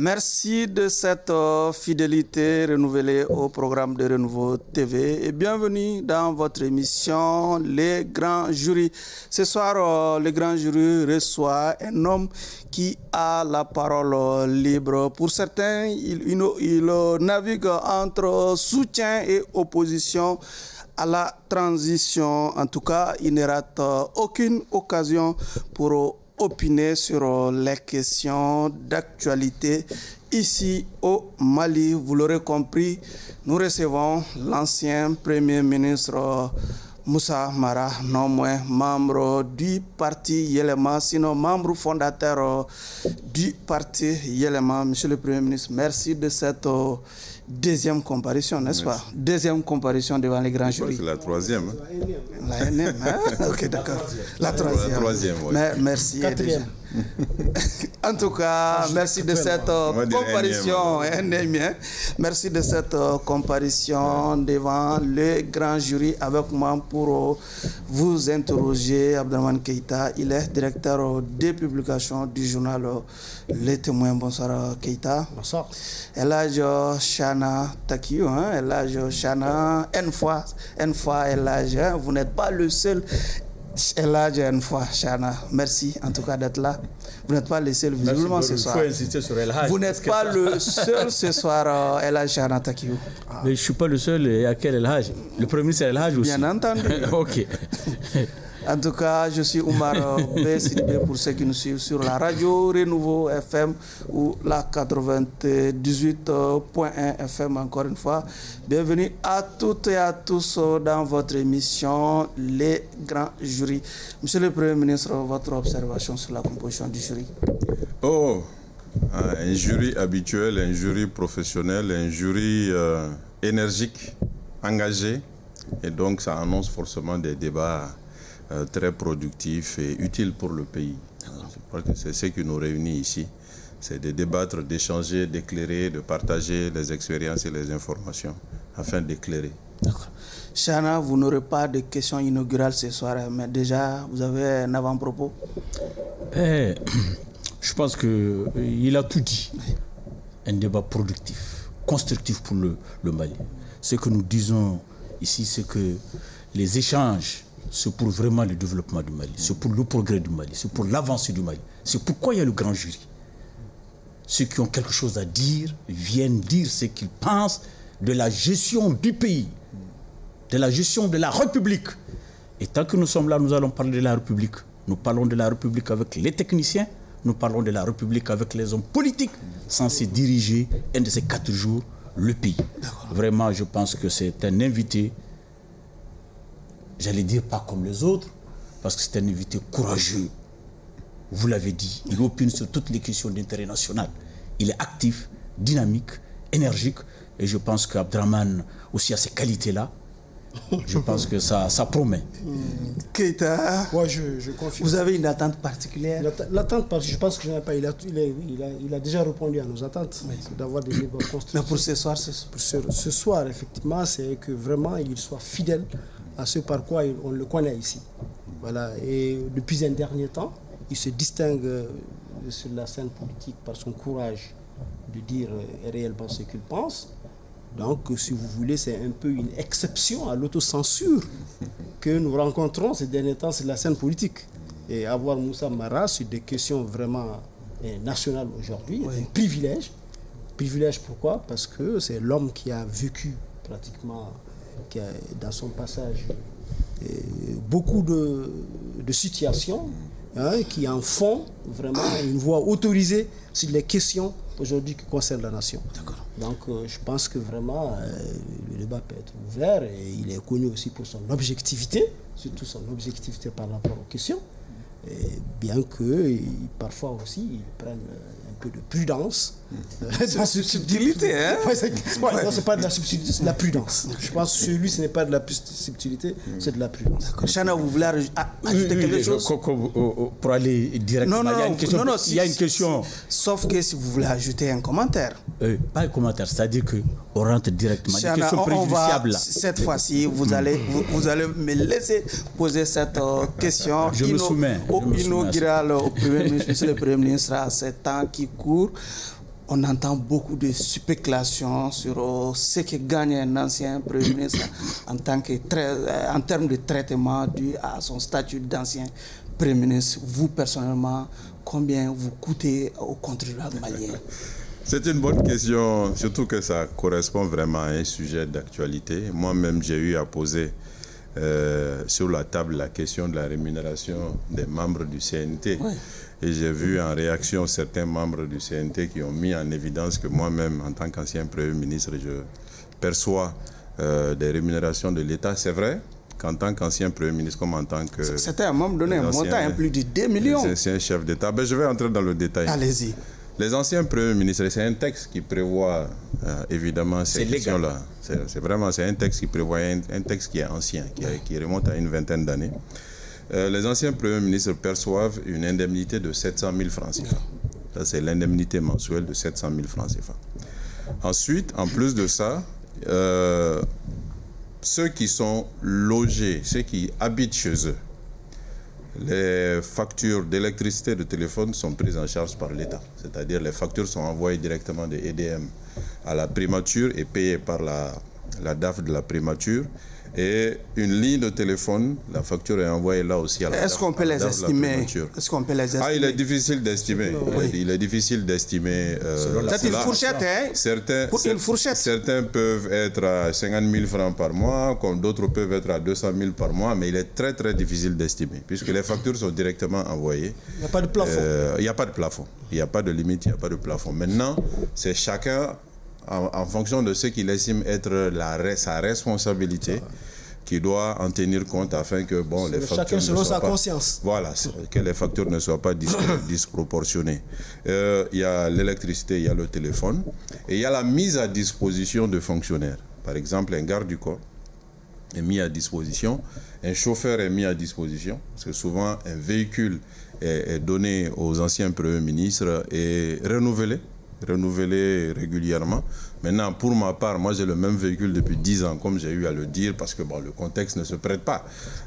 Merci de cette fidélité renouvelée au programme de Renouveau TV et bienvenue dans votre émission Les Grands Jurys. Ce soir, le Grand Jury reçoit un homme qui a la parole libre. Pour certains, il navigue entre soutien et opposition à la transition. En tout cas, il ne rate aucune occasion pour opiner sur les questions d'actualité ici au Mali. Vous l'aurez compris, nous recevons l'ancien Premier ministre Moussa Mara, non moins membre du parti Yelema, sinon membre fondateur du parti Yelema. Monsieur le Premier ministre, merci de cette deuxième comparution, n'est-ce pas? Deuxième comparution devant les grands jurys. C'est la troisième. La énième, hein? Ok, d'accord. La troisième. La troisième, oui. Merci. En tout cas, merci de cette comparution. Merci de cette comparution devant le grand jury avec moi pour vous interroger. Abdelrahmane Keïta, il est directeur des publications du journal Les Témoins. Bonsoir Keïta. Bonsoir. Elhadj Chana Takiou, Elhadj Chana, Elhadj, vous n'êtes pas le seul. Elhadj Chana, merci en tout cas d'être là. Vous n'êtes pas le seul visiblement ce soir. Vous n'êtes pas le seul ce soir, Elhadj Chana Takiou. Mais je ne suis pas le seul. Il y a quel Elhadj? Le premier ministre Elhadj aussi. Bien entendu. Ok. En tout cas, je suis Oumar Sidibé pour ceux qui nous suivent sur la radio Renouveau FM ou la 98.1 FM encore une fois. Bienvenue à toutes et à tous dans votre émission Les Grands Jurys. Monsieur le Premier ministre, votre observation sur la composition du jury? Un jury habituel, un jury professionnel, un jury énergique, engagé. Et donc ça annonce forcément des débats très productif et utile pour le pays. Je crois que c'est ce qui nous réunit ici. C'est de débattre, d'échanger, d'éclairer, de partager les expériences et les informations afin d'éclairer. D'accord. Chana, vous n'aurez pas de questions inaugurales ce soir, mais déjà, vous avez un avant-propos? Je pense qu'il a tout dit. Un débat productif, constructif pour le Mali. Ce que nous disons ici, c'est que les échanges, c'est pour vraiment le développement du Mali, c'est pour le progrès du Mali, c'est pour l'avancée du Mali. C'est pourquoi il y a le grand jury. Ceux qui ont quelque chose à dire viennent dire ce qu'ils pensent de la gestion du pays, de la gestion de la République. Et tant que nous sommes là, nous allons parler de la République. Nous parlons de la République avec les techniciens, nous parlons de la République avec les hommes politiques censés diriger un de ces 4 jours le pays. Vraiment, je pense que c'est un invité, j'allais dire pas comme les autres, parce que c'est un invité courageux. Vous l'avez dit, il opine sur toutes les questions d'intérêt national. Il est actif, dynamique, énergique, et je pense qu'Abdelrahmane aussi a ces qualités-là. Je pense que ça promet. Keïta, ouais, je confirme. Vous avez une attente particulière? L'attente, parce que je pense que je n'ai pas. Il a déjà répondu à nos attentes, c'est d'avoir des débats constructifs. Mais pour ce soir, ce soir, effectivement, c'est que vraiment il soit fidèle à ce par quoi on le connaît ici. Voilà. Et depuis un dernier temps, il se distingue sur la scène politique par son courage de dire réellement ce qu'il pense. Donc, si vous voulez, c'est un peu une exception à l'autocensure que nous rencontrons ces derniers temps sur la scène politique. Et avoir Moussa Mara sur des questions vraiment nationales aujourd'hui, c'est un privilège. Privilège pourquoi? Parce que c'est l'homme qui a vécu pratiquement, qui a, dans son passage, beaucoup de situations qui en font vraiment une voix autorisée sur les questions aujourd'hui qui concernent la nation. Donc je pense que vraiment le débat peut être ouvert et il est connu aussi pour son objectivité, surtout son objectivité par rapport aux questions, et bien que parfois aussi ils prennent un peu de prudence. La subtilité, hein? Non, c'est pas de la subtilité, c'est de la prudence. Je pense que celui, ce n'est pas de la subtilité, c'est de la prudence. Chana, vous voulez ajouter quelque chose? Pour aller directement, il y a une question. Sauf que si vous voulez ajouter un commentaire. Pas un commentaire, c'est-à-dire qu'on rentre directement. Chana, une question préjudiciable. Cette fois-ci, vous allez me laisser poser cette question. Je me soumets. Inaugural au Premier ministre, le Premier ministre, à ces temps qui courent. on entend beaucoup de spéculations sur ce que gagne un ancien Premier ministre en termes de traitement dû à son statut d'ancien Premier ministre. Vous, personnellement, combien vous coûtez aux contribuables maliens? C'est une bonne question, surtout que ça correspond vraiment à un sujet d'actualité. Moi-même, j'ai eu à poser sur la table la question de la rémunération des membres du CNT. Oui. Et j'ai vu en réaction certains membres du CNT qui ont mis en évidence que moi-même, en tant qu'ancien Premier ministre, je perçois des rémunérations de l'État. C'est vrai qu'en tant qu'ancien Premier ministre, comme en tant que... C'était à un moment donné un montant plus de 2 millions. Les anciens chefs d'État. Ben, je vais entrer dans le détail. Allez-y. Les anciens premiers ministres, c'est un texte qui prévoit évidemment ces questions-là. C'est un texte qui prévoit, un texte qui est ancien, qui remonte à une vingtaine d'années. Les anciens premiers ministres perçoivent une indemnité de 700 000 francs CFA. Ça, c'est l'indemnité mensuelle de 700 000 francs CFA. Ensuite, en plus de ça, ceux qui sont logés, ceux qui habitent chez eux, les factures d'électricité et de téléphone sont prises en charge par l'État. C'est-à-dire les factures sont envoyées directement de EDM à la primature et payées par la DAF de la primature. Et une ligne de téléphone, la facture est envoyée là aussi à la DAF. Est-ce qu'on peut les estimer? Ah, il est difficile d'estimer. Oui. Il est difficile d'estimer. C'est une fourchette, hein? Certains peuvent être à 50 000 francs par mois, comme d'autres peuvent être à 200 000 par mois, mais il est très très difficile d'estimer, puisque les factures sont directement envoyées. Il n'y a pas de plafond. Il n'y a pas de plafond. Il n'y a pas de limite, il n'y a pas de plafond. Maintenant, c'est chacun, en fonction de ce qu'il estime être sa responsabilité, qui doit en tenir compte afin que les factures chacun selon ne soient sa pas, conscience. Voilà, que les factures ne soient pas disproportionnées. Il y a l'électricité, il y a le téléphone, et il y a la mise à disposition de fonctionnaires. Par exemple, un garde du corps est mis à disposition, un chauffeur est mis à disposition, parce que souvent un véhicule est donné aux anciens premiers ministres et renouvelé régulièrement. Maintenant, pour ma part, moi j'ai le même véhicule depuis 10 ans, comme j'ai eu à le dire, parce que le contexte ne se prête pas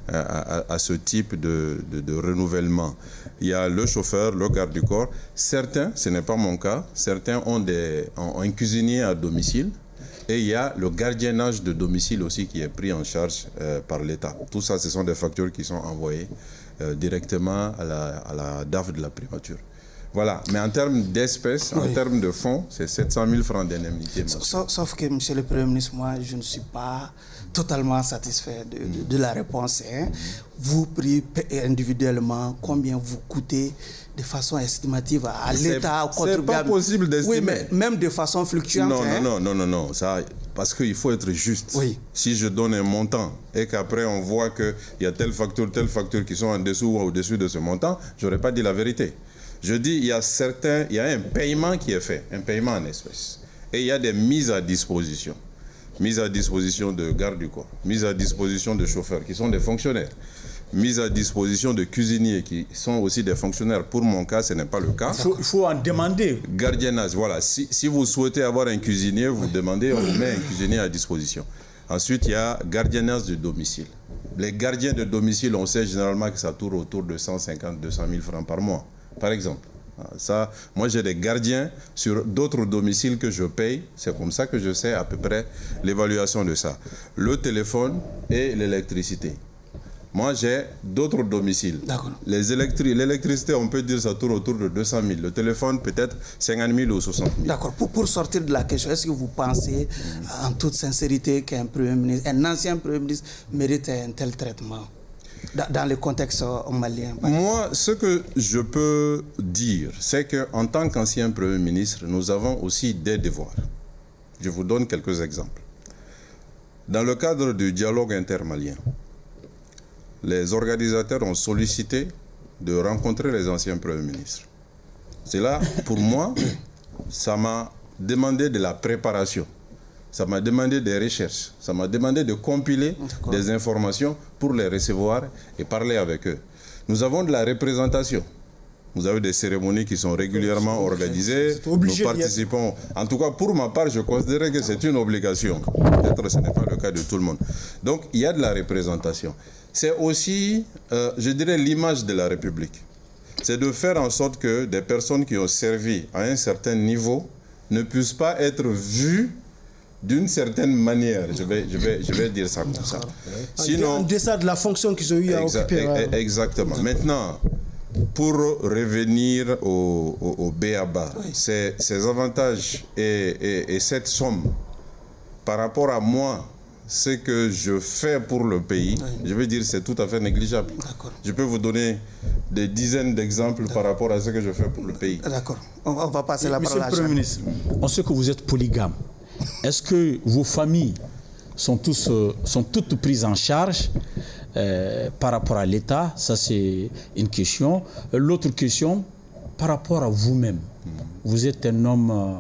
à ce type de renouvellement. Il y a le chauffeur, le garde du corps. Certains, ce n'est pas mon cas, certains ont un cuisinier à domicile. Et il y a le gardiennage de domicile aussi qui est pris en charge par l'État. Tout ça, ce sont des factures qui sont envoyées directement à la DAF de la primature. Voilà, mais en termes d'espèces, en termes de fonds, c'est 700 000 francs d'indemnité. Sauf que, monsieur le Premier ministre, moi, je ne suis pas totalement satisfait de la réponse. Hein. Vous payez individuellement combien vous coûtez de façon estimative à l'État, au contribuable. C'est pas possible d'estimer. Oui, mais même de façon fluctuante. Non. Ça, parce qu'il faut être juste. Oui. Si je donne un montant et qu'après on voit qu'il y a telle facture qui sont en dessous ou au-dessus de ce montant, je n'aurais pas dit la vérité. Je dis, il y a un paiement qui est fait, un paiement en espèces. Et il y a des mises à disposition. Mise à disposition de garde du corps, mise à disposition de chauffeurs qui sont des fonctionnaires, mise à disposition de cuisiniers qui sont aussi des fonctionnaires. Pour mon cas, ce n'est pas le cas. Il faut en demander. Gardiennage, voilà. Si vous souhaitez avoir un cuisinier, vous demandez, on vous met un cuisinier à disposition. Ensuite, il y a gardiennage de domicile. Les gardiens de domicile, on sait généralement que ça tourne autour de 150 200 000 francs par mois. Par exemple, ça, moi j'ai des gardiens sur d'autres domiciles que je paye. C'est comme ça que je sais à peu près l'évaluation de ça. Le téléphone et l'électricité. Moi j'ai d'autres domiciles. L'électricité, on peut dire ça tourne autour de 200 000. Le téléphone peut-être 50 000 ou 60 000. D'accord. Pour sortir de la question, est-ce que vous pensez en toute sincérité qu'un Premier ministre, un ancien Premier ministre mérite un tel traitement dans le contexte malien? Moi, ce que je peux dire, c'est qu'en tant qu'ancien Premier ministre, nous avons aussi des devoirs. Je vous donne quelques exemples. Dans le cadre du dialogue intermalien, les organisateurs ont sollicité de rencontrer les anciens Premiers ministres. C'est là, pour moi, ça m'a demandé de la préparation. Ça m'a demandé des recherches, ça m'a demandé de compiler des informations pour les recevoir et parler avec eux. Nous avons de la représentation. Vous avez des cérémonies qui sont régulièrement organisées. Nous participons. En tout cas, pour ma part, je considère que c'est une obligation. Peut-être que ce n'est pas le cas de tout le monde. Donc, il y a de la représentation. C'est aussi, je dirais, l'image de la République. C'est de faire en sorte que des personnes qui ont servi à un certain niveau ne puisse pas être vu d'une certaine manière. Je vais dire ça comme ça. Sinon, en deçà de la fonction qu'ils ont eu à occuper. Exactement. Maintenant, pour revenir au B.A.B.A., ces avantages et cette somme, par rapport à moi, ce que je fais pour le pays, je veux dire, c'est tout à fait négligeable. Je peux vous donner des dizaines d'exemples par rapport à ce que je fais pour le pays. D'accord. On va passer la parole à Monsieur le Premier ministre, on sait que vous êtes polygame. Est-ce que vos familles sont toutes prises en charge par rapport à l'État? Ça, c'est une question. L'autre question, par rapport à vous-même. Vous êtes un homme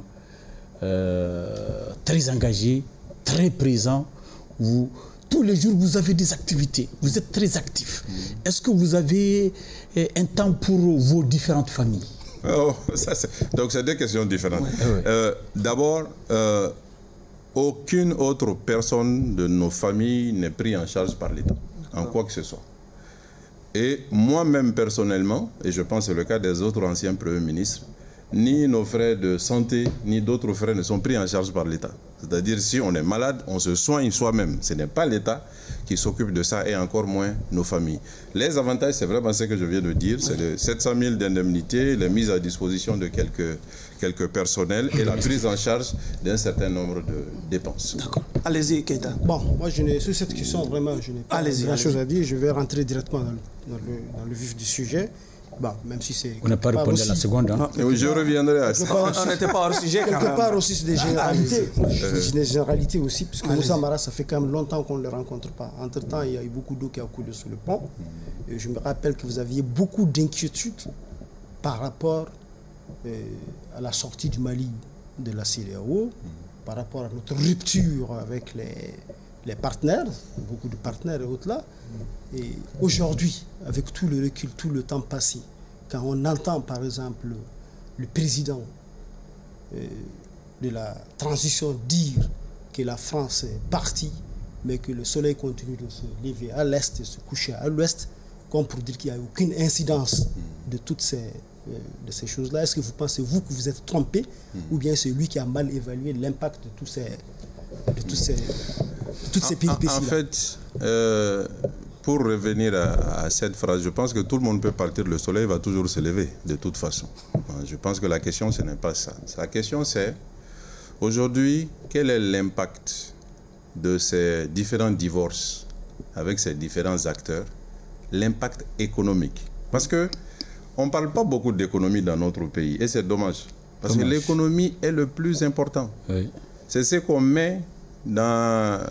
très engagé, très présent. Tous les jours, vous avez des activités. Vous êtes très actif. Est-ce que vous avez un temps pour vos différentes familles? Donc, c'est deux questions différentes. D'abord, aucune autre personne de nos familles n'est prise en charge par l'État, en quoi que ce soit. Et moi-même, personnellement, et je pense que c'est le cas des autres anciens premiers ministres, ni nos frais de santé, ni d'autres frais ne sont pris en charge par l'État. C'est-à-dire, si on est malade, on se soigne soi-même. Ce n'est pas l'État qui s'occupe de ça, et encore moins nos familles. Les avantages, c'est vraiment ce que je viens de dire, c'est de 700 000 d'indemnités, les mises à disposition de quelques personnels et la prise en charge d'un certain nombre de dépenses. D'accord. Allez-y, Keita. Bon, moi, sur cette question, vraiment, je n'ai pas grand-chose à dire. Je vais rentrer directement dans le vif du sujet. Bon, même si c'est... On n'a pas répondu à la seconde. Hein. Je reviendrai à ça. On n'était pas hors sujet, quand même. Quelque part aussi, c'est des généralités. Des généralités aussi, parce que Moussa Mara, ça fait quand même longtemps qu'on ne le rencontre pas. Entre-temps, il y a eu beaucoup d'eau qui a coulé sous le pont. Et je me rappelle que vous aviez beaucoup d'inquiétudes par rapport à la sortie du Mali de la CEDEAO, par rapport à notre rupture avec les partenaires, beaucoup de partenaires et autres là. Et aujourd'hui, avec tout le recul, tout le temps passé, quand on entend par exemple le président de la transition dire que la France est partie, mais que le soleil continue de se lever à l'est et se coucher à l'ouest, comme pour dire qu'il n'y a aucune incidence de toutes ces choses-là. Est-ce que vous pensez, vous, que vous êtes trompé, ou bien c'est lui qui a mal évalué l'impact de toutes ces péripéties-là? En fait, pour revenir à cette phrase, je pense que tout le monde peut partir, le soleil va toujours se lever, de toute façon. Je pense que la question, ce n'est pas ça. La question, c'est, aujourd'hui, quel est l'impact de ces différents divorces avec ces différents acteurs, l'impact économique? Parce que on ne parle pas beaucoup d'économie dans notre pays, et c'est dommage. Parce que l'économie est le plus important. Oui. C'est ce qu'on met dans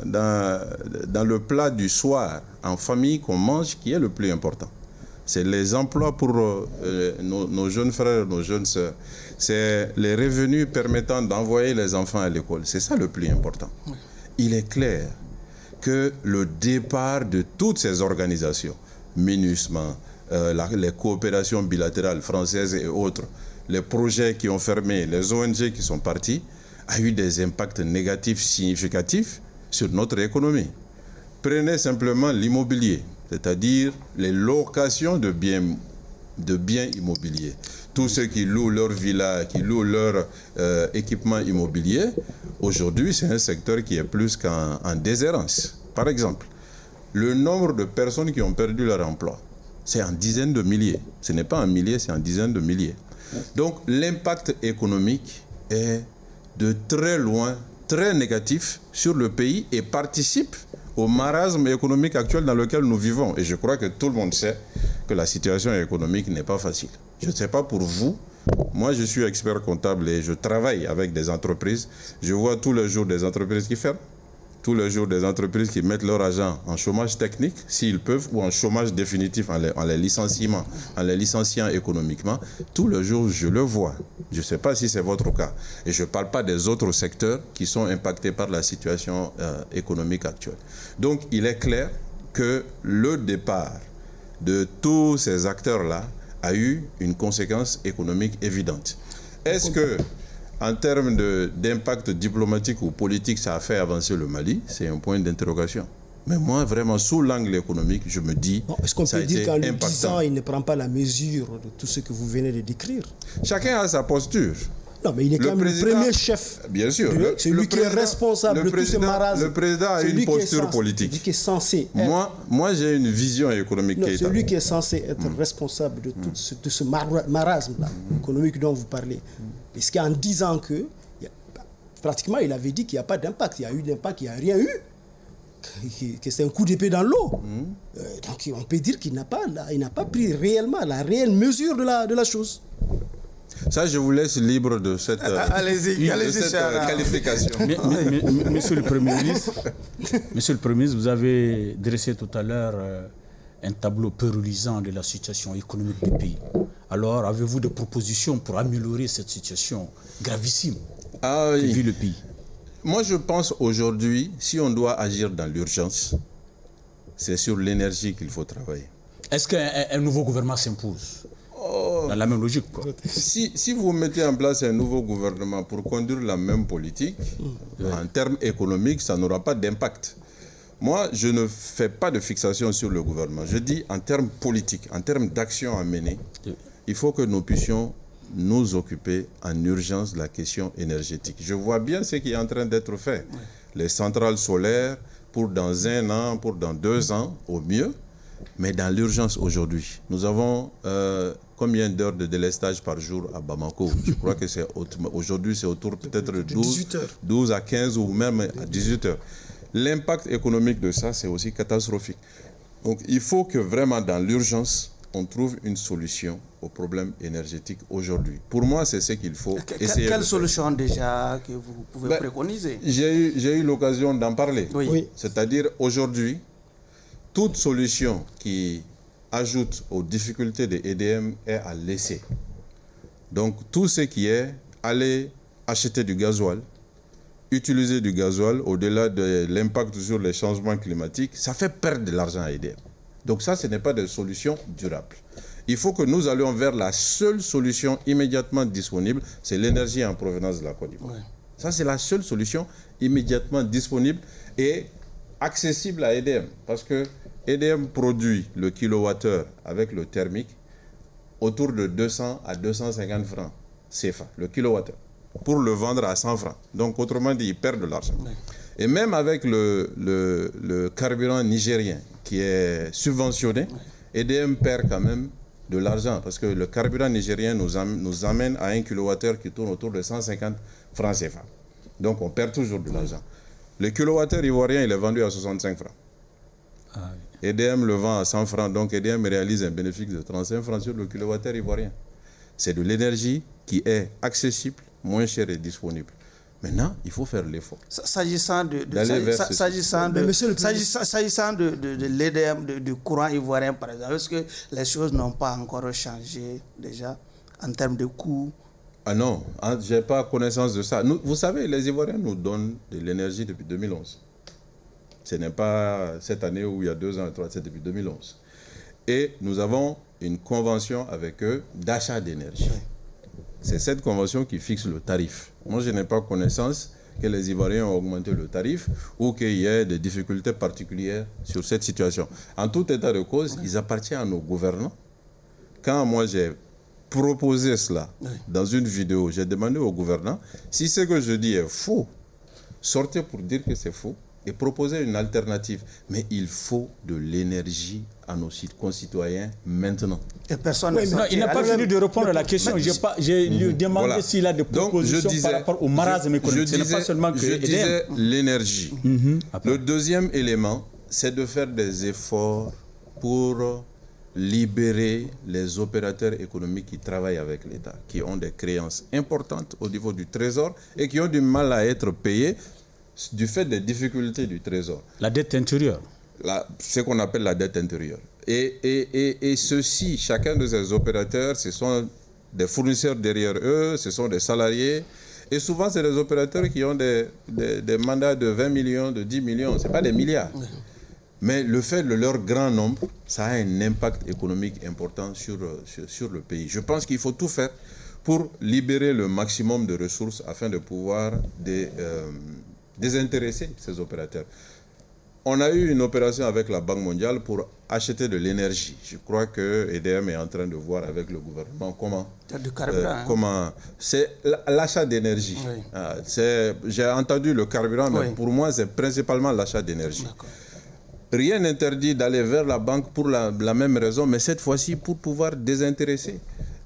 le plat du soir, en famille, qu'on mange, qui est le plus important. C'est les emplois pour nos jeunes frères, nos jeunes sœurs. C'est les revenus permettant d'envoyer les enfants à l'école. C'est ça le plus important. Oui. Il est clair que le départ de toutes ces organisations, MINUSMA, les coopérations bilatérales françaises et autres, les projets qui ont fermé, les ONG qui sont partis, a eu des impacts négatifs significatifs sur notre économie. Prenez simplement l'immobilier, c'est-à-dire les locations de biens immobiliers. Tous ceux qui louent leur villa, qui louent leur équipement immobilier, aujourd'hui, c'est un secteur qui est plus qu'en déshérence. Par exemple, le nombre de personnes qui ont perdu leur emploi, c'est en dizaines de milliers. Ce n'est pas en milliers, c'est en dizaines de milliers. Donc, l'impact économique est de très loin, très négatif sur le pays et participe au marasme économique actuel dans lequel nous vivons. Et je crois que tout le monde sait que la situation économique n'est pas facile. Je ne sais pas pour vous. Moi, je suis expert comptable et je travaille avec des entreprises. Je vois tous les jours des entreprises qui ferment, tous les jours des entreprises qui mettent leur agent en chômage technique, s'ils peuvent, ou en chômage définitif, en les licenciant économiquement. Tous les jours, je le vois. Je ne sais pas si c'est votre cas. Et je ne parle pas des autres secteurs qui sont impactés par la situation économique actuelle. Donc, il est clair que le départ de tous ces acteurs-là a eu une conséquence économique évidente. Est-ce que, en termes d'impact diplomatique ou politique, ça a fait avancer le Mali? C'est un point d'interrogation. Mais moi, vraiment, sous l'angle économique, je me dis... Est-ce qu'on peut dire qu'en le disant, il ne prend pas la mesure de tout ce que vous venez de décrire? Chacun a sa posture. Non, mais il est quand même le premier chef. Bien sûr. C'est lui qui est responsable de tous ces marasmes. Le président a une posture politique. Celui qui est censé être. Moi j'ai une vision économique. Celui qui est censé être responsable de tout ce marasme-là, économique dont vous parlez. Parce qu'en disant que, pratiquement, il avait dit qu'il n'y a pas d'impact. Il y a eu d'impact, il n'y a rien eu. Que c'est un coup d'épée dans l'eau. Donc on peut dire qu'il n'a pas pris réellement la réelle mesure de la chose. Ça, je vous laisse libre de cette, qualification. Monsieur le Premier ministre, vous avez dressé tout à l'heure un tableau peu reluisant de la situation économique du pays. Alors, avez-vous des propositions pour améliorer cette situation gravissime que vit le pays? Moi, je pense aujourd'hui, si on doit agir dans l'urgence, c'est sur l'énergie qu'il faut travailler. Est-ce qu'un nouveau gouvernement s'impose? Dans la même logique, quoi. Si vous mettez en place un nouveau gouvernement pour conduire la même politique, en termes économiques, ça n'aura pas d'impact. Moi, je ne fais pas de fixation sur le gouvernement. Je dis en termes politiques, en termes d'action à mener, il faut que nous puissions nous occuper en urgence de la question énergétique. Je vois bien ce qui est en train d'être fait. Les centrales solaires, pour dans 1 an, pour dans 2 ans, au mieux. Mais dans l'urgence aujourd'hui, nous avons combien d'heures de délestage par jour à Bamako? Je crois que c'est aujourd'hui c'est autour peut-être de 12 à 15 ou même à 18 heures. L'impact économique de ça, c'est aussi catastrophique. Donc il faut que vraiment dans l'urgence, on trouve une solution au problème énergétique aujourd'hui. Pour moi, c'est ce qu'il faut essayer. Quelle solution déjà que vous pouvez préconiser? J'ai eu l'occasion d'en parler. Oui. C'est-à-dire aujourd'hui, toute solution qui ajoute aux difficultés de EDM est à laisser. Donc tout ce qui est aller acheter du gasoil, utiliser du gasoil au-delà de l'impact sur les changements climatiques, ça fait perdre de l'argent à EDM. Donc ça, ce n'est pas de solution durable. Il faut que nous allions vers la seule solution immédiatement disponible, c'est l'énergie en provenance de la Côte d'Ivoire. Ça, c'est la seule solution immédiatement disponible et accessible à EDM. Parce que EDM produit le kilowattheure avec le thermique autour de 200 à 250 francs CFA, le kilowattheure, pour le vendre à 100 francs. Donc, autrement dit, ils perdent de l'argent. Et même avec le carburant nigérien qui est subventionné, EDM perd quand même de l'argent parce que le carburant nigérien nous amène à un kilowattheure qui tourne autour de 150 francs CFA. Donc, on perd toujours de l'argent. Le kilowattheure ivoirien, il est vendu à 65 francs. EDM le vend à 100 francs, donc EDM réalise un bénéfice de 35 francs sur le kilowattheure ivoirien. C'est de l'énergie qui est accessible, moins chère et disponible. Maintenant, il faut faire l'effort. S'agissant de l'EDM, du courant ivoirien, par exemple, est-ce que les choses n'ont pas encore changé déjà en termes de coûts? Ah non, je n'ai pas connaissance de ça. Vous savez, les Ivoiriens nous donnent de l'énergie depuis 2011. Ce n'est pas cette année ou il y a 2 ans, 3, c'est depuis 2011. Et nous avons une convention avec eux d'achat d'énergie. C'est cette convention qui fixe le tarif. Moi, je n'ai pas connaissance que les Ivoiriens ont augmenté le tarif ou qu'il y ait des difficultés particulières sur cette situation. En tout état de cause, ils appartiennent à nos gouvernants. Quand moi j'ai proposé cela dans une vidéo, j'ai demandé aux gouvernants si ce que je dis est faux, sortez pour dire que c'est faux et proposer une alternative. Mais il faut de l'énergie à nos concitoyens maintenant. Et personne il n'a pas fini de répondre à la question. J'ai lui demandé s'il a des propositions par rapport au marasme économique. Ce n'est pas seulement que je disais l'énergie. Le deuxième élément, c'est de faire des efforts pour libérer les opérateurs économiques qui travaillent avec l'État, qui ont des créances importantes au niveau du Trésor et qui ont du mal à être payés du fait des difficultés du Trésor. La dette intérieure. Ce qu'on appelle la dette intérieure. Et ceux-ci, chacun de ces opérateurs, ce sont des fournisseurs derrière eux, ce sont des salariés. Et souvent, c'est des opérateurs qui ont des mandats de 20 millions, de 10 millions. Ce n'est pas des milliards. Mais le fait de leur grand nombre, ça a un impact économique important sur le pays. Je pense qu'il faut tout faire pour libérer le maximum de ressources afin de pouvoir désintéresser ces opérateurs. On a eu une opération avec la Banque mondiale pour acheter de l'énergie. Je crois que EDM est en train de voir avec le gouvernement comment c'est l'achat d'énergie. Oui. J'ai entendu le carburant, mais pour moi, c'est principalement l'achat d'énergie. Rien n'interdit d'aller vers la banque pour la même raison, mais cette fois-ci pour pouvoir désintéresser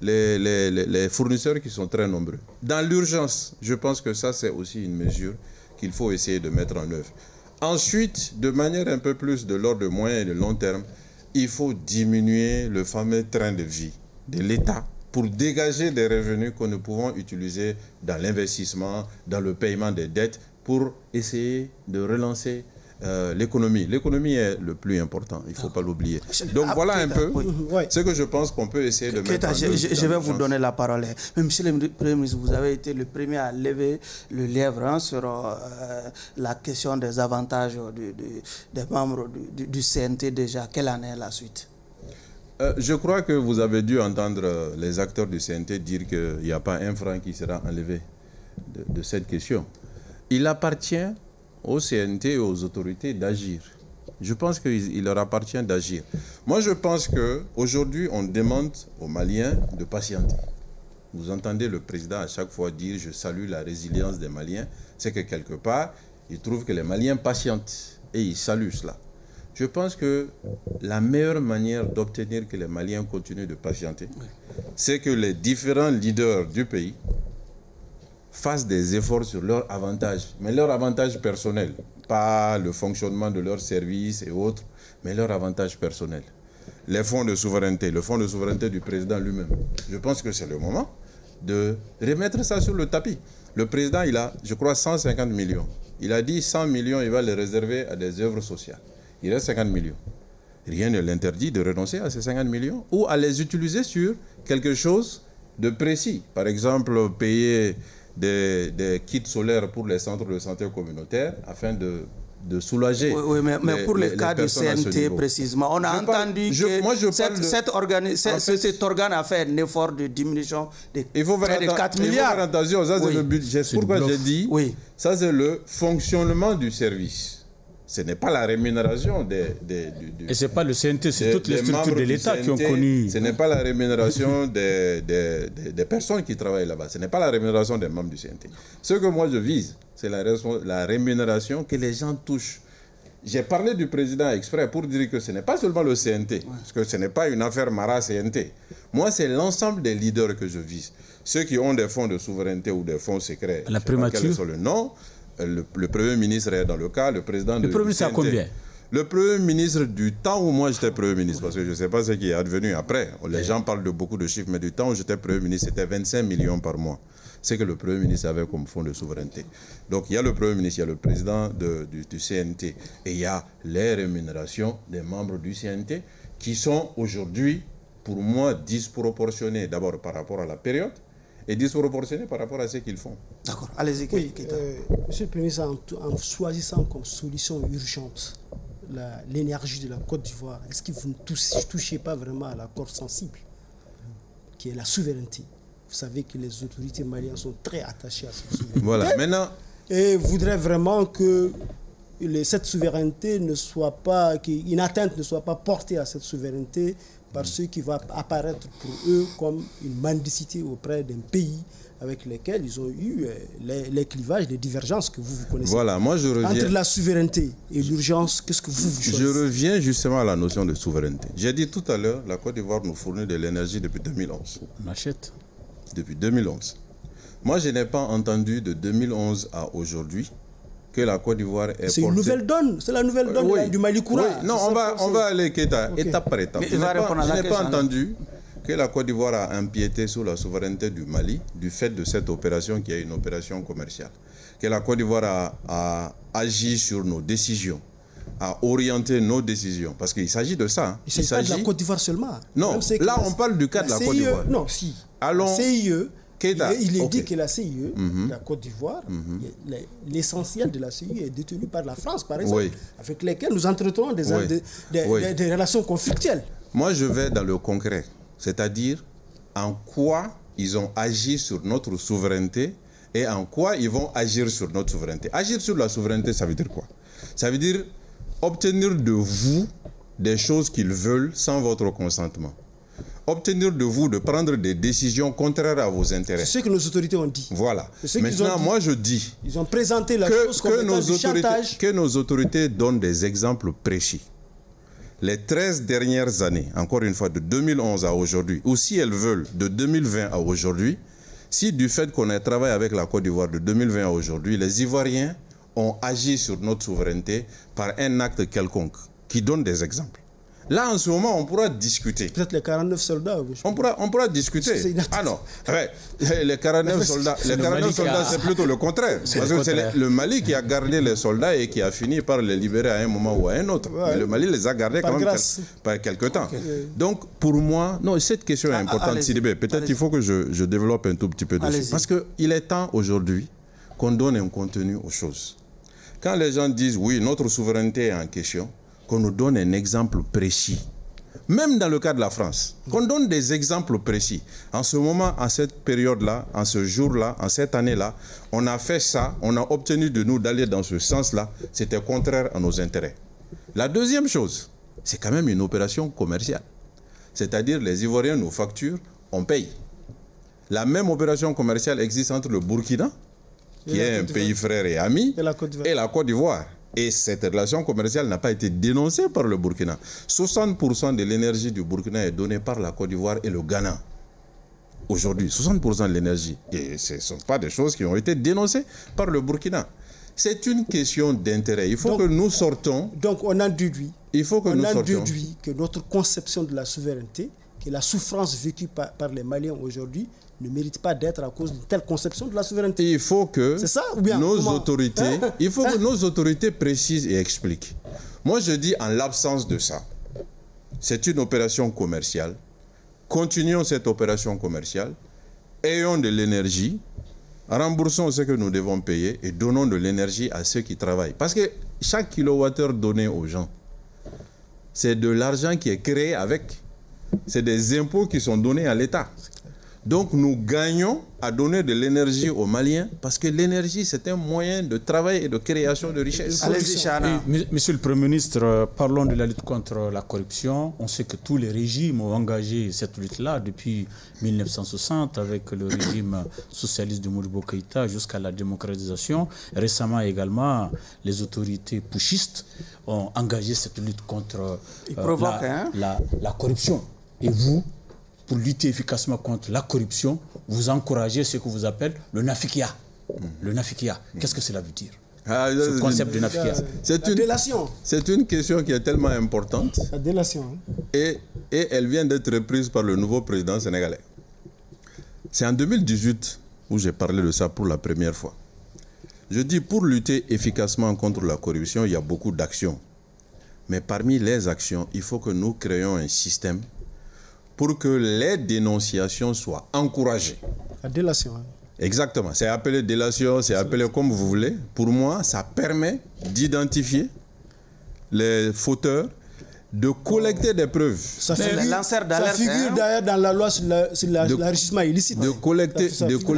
les fournisseurs qui sont très nombreux. Dans l'urgence, je pense que ça, c'est aussi une mesure qu'il faut essayer de mettre en œuvre. Ensuite, de manière un peu plus de l'ordre de moyen et de long terme, il faut diminuer le fameux train de vie de l'État pour dégager des revenus que nous pouvons utiliser dans l'investissement, dans le paiement des dettes, pour essayer de relancer l'économie. L'économie est le plus important, il ne faut pas l'oublier. Donc voilà un peu ce que je pense qu'on peut essayer de mettre en œuvre. Je vais vous donner la parole. Mais monsieur le Premier ministre, vous avez été le premier à lever le lièvre sur la question des avantages des membres du CNT déjà. Quelle année est la suite? Je crois que vous avez dû entendre les acteurs du CNT dire qu'il n'y a pas un franc qui sera enlevé de cette question. Il appartient au CNT et aux autorités d'agir. Je pense qu'il leur appartient d'agir. Moi, je pense qu'aujourd'hui, on demande aux Maliens de patienter. Vous entendez le président à chaque fois dire « je salue la résilience des Maliens ». C'est que quelque part, il trouve que les Maliens patientent et il salue cela. Je pense que la meilleure manière d'obtenir que les Maliens continuent de patienter, c'est que les différents leaders du pays fassent des efforts sur leurs avantages, mais leurs avantages personnels, pas le fonctionnement de leurs services et autres, mais leurs avantages personnels. Les fonds de souveraineté, le fonds de souveraineté du président lui-même. Je pense que c'est le moment de remettre ça sur le tapis. Le président, il a, je crois, 150 millions. Il a dit 100 millions, il va les réserver à des œuvres sociales. Il reste 50 millions. Rien ne l'interdit de renoncer à ces 50 millions ou à les utiliser sur quelque chose de précis. Par exemple, payer des kits solaires pour les centres de santé communautaires afin de soulager. Oui, mais pour le cas du CNT précisément, on a entendu que cet organe a fait un effort de diminution de près de 4 milliards. Il faut faire attention, ça c'est le budget. C'est pourquoi j'ai dit, ça c'est le fonctionnement du service. Ce n'est pas la rémunération et ce n'est pas le CNT, c'est toutes les structures de l'État qui ont connu. Ce n'est pas la rémunération des personnes qui travaillent là-bas. Ce n'est pas la rémunération des membres du CNT. Ce que moi je vise, c'est la rémunération que les gens touchent. J'ai parlé du président exprès pour dire que ce n'est pas seulement le CNT, parce que ce n'est pas une affaire Mara-CNT. Moi, c'est l'ensemble des leaders que je vise. Ceux qui ont des fonds de souveraineté ou des fonds secrets. La primature. Quel est le nom? Le Premier ministre est dans le cas, le président Le Premier ministre a combien? Le Premier ministre du temps où moi j'étais Premier ministre, parce que je ne sais pas ce qui est advenu après. Les gens parlent de beaucoup de chiffres, mais du temps où j'étais Premier ministre, c'était 25 millions par mois. C'est que le Premier ministre avait comme fonds de souveraineté. Donc il y a le Premier ministre, il y a le président du CNT, et il y a les rémunérations des membres du CNT qui sont aujourd'hui, pour moi, disproportionnées d'abord par rapport à la période, et disproportionné par rapport à ce qu'ils font. D'accord. Allez-y, Monsieur le Premier ministre, en choisissant comme solution urgente l'énergie de la Côte d'Ivoire, est-ce que vous ne touchez pas vraiment à la corde sensible, qui est la souveraineté? Vous savez que les autorités maliennes sont très attachées à cette souveraineté. Voilà, maintenant... Et voudraient vraiment que cette souveraineté ne soit pas, qu'une atteinte ne soit pas portée à cette souveraineté par ceux qui vont apparaître pour eux comme une mendicité auprès d'un pays avec lesquels ils ont eu les clivages, les divergences que vous connaissez. Voilà, moi je reviens... Entre la souveraineté et l'urgence, qu'est-ce que vous choisissez? Je reviens justement à la notion de souveraineté. J'ai dit tout à l'heure, la Côte d'Ivoire nous fournit de l'énergie depuis 2011. On achète. Depuis 2011. Moi, je n'ai pas entendu de 2011 à aujourd'hui que la Côte d'Ivoire est C'est une nouvelle donne, c'est la nouvelle donne du Mali Koura. Oui. Non, on va aller étape par étape. Je n'ai pas entendu que la Côte d'Ivoire a empiété sur la souveraineté du Mali du fait de cette opération qui est une opération commerciale. Que la Côte d'Ivoire a agi sur nos décisions, a orienté nos décisions. Parce qu'il s'agit de ça. Hein. Il ne s'agit pas de la Côte d'Ivoire seulement. Non, là on parle du cas de la Côte d'Ivoire. Non, si. Allons... La CIE... Il est dit que la CIE, la Côte d'Ivoire, l'essentiel de la CIE est détenu par la France, par exemple, avec lesquels nous entretenons des relations conflictuelles. Moi, je vais dans le concret, c'est-à-dire en quoi ils ont agi sur notre souveraineté et en quoi ils vont agir sur notre souveraineté. Agir sur la souveraineté, ça veut dire quoi? Ça veut dire obtenir de vous des choses qu'ils veulent sans votre consentement. Obtenir de vous de prendre des décisions contraires à vos intérêts. C'est ce que nos autorités ont dit. Voilà. Maintenant, moi je dis ils ont présenté la chose comme étant du chantage. Que nos autorités donnent des exemples précis. Les 13 dernières années, encore une fois, de 2011 à aujourd'hui, ou si elles veulent, de 2020 à aujourd'hui, si du fait qu'on ait travaillé avec la Côte d'Ivoire de 2020 à aujourd'hui, les Ivoiriens ont agi sur notre souveraineté par un acte quelconque, qui donne des exemples. Là, en ce moment, on pourra discuter. Peut-être les 49 soldats. On pourra discuter. Ah non, ouais, les 49 soldats, c'est plutôt le contraire. Parce que c'est le Mali qui a gardé les soldats et qui a fini par les libérer à un moment ou à un autre. Ouais. Mais le Mali les a gardés quand même par quelque temps. Okay. Donc, pour moi, non, cette question est importante, Sidibé. Peut-être il faut que je développe un tout petit peu dessus. Parce qu'il est temps aujourd'hui qu'on donne un contenu aux choses. Quand les gens disent, oui, notre souveraineté est en question, qu'on nous donne un exemple précis. Même dans le cas de la France, qu'on donne des exemples précis. En ce moment, en cette période-là, en ce jour-là, en cette année-là, on a fait ça, on a obtenu de nous d'aller dans ce sens-là, c'était contraire à nos intérêts. La deuxième chose, c'est quand même une opération commerciale. C'est-à-dire, les Ivoiriens nous facturent, on paye. La même opération commerciale existe entre le Burkina, qui est un pays frère et ami, et la Côte d'Ivoire. Et cette relation commerciale n'a pas été dénoncée par le Burkina. 60% de l'énergie du Burkina est donnée par la Côte d'Ivoire et le Ghana. Aujourd'hui, 60% de l'énergie. Et ce ne sont pas des choses qui ont été dénoncées par le Burkina. C'est une question d'intérêt. Il faut que nous sortons. Donc on a déduit. Il faut que nous sortions. On a déduit que notre conception de la souveraineté, que la souffrance vécue par les Maliens aujourd'hui, ne mérite pas d'être à cause d'une telle conception de la souveraineté. Il faut que nos autorités précisent et expliquent. Moi, je dis en l'absence de ça, c'est une opération commerciale. Continuons cette opération commerciale. Ayons de l'énergie. Remboursons ce que nous devons payer et donnons de l'énergie à ceux qui travaillent. Parce que chaque kilowattheure donné aux gens, c'est de l'argent qui est créé avec. C'est des impôts qui sont donnés à l'État. Donc nous gagnons à donner de l'énergie aux Maliens parce que l'énergie c'est un moyen de travail et de création de richesse. Monsieur le Premier ministre, parlons de la lutte contre la corruption. On sait que tous les régimes ont engagé cette lutte-là depuis 1960 avec le régime socialiste de Modibo Keïta jusqu'à la démocratisation. Récemment également, les autorités putschistes ont engagé cette lutte contre la corruption. Et vous, pour lutter efficacement contre la corruption, vous encouragez ce que vous appelez le nafikia. Le nafikia, qu'est-ce que cela veut dire? Ce concept de nafikia. C'est une question qui est tellement importante. La délation. Et elle vient d'être reprise par le nouveau président sénégalais. C'est en 2018 où j'ai parlé de ça pour la première fois. Je dis, pour lutter efficacement contre la corruption, il y a beaucoup d'actions. Mais parmi les actions, il faut que nous créions un système pour que les dénonciations soient encouragées. La délation. Exactement. C'est appelé délation, c'est appelé comme vous voulez. Pour moi, ça permet d'identifier les fauteurs, de collecter des preuves. Ça figure d'ailleurs dans la loi sur l'enrichissement illicite. De collecter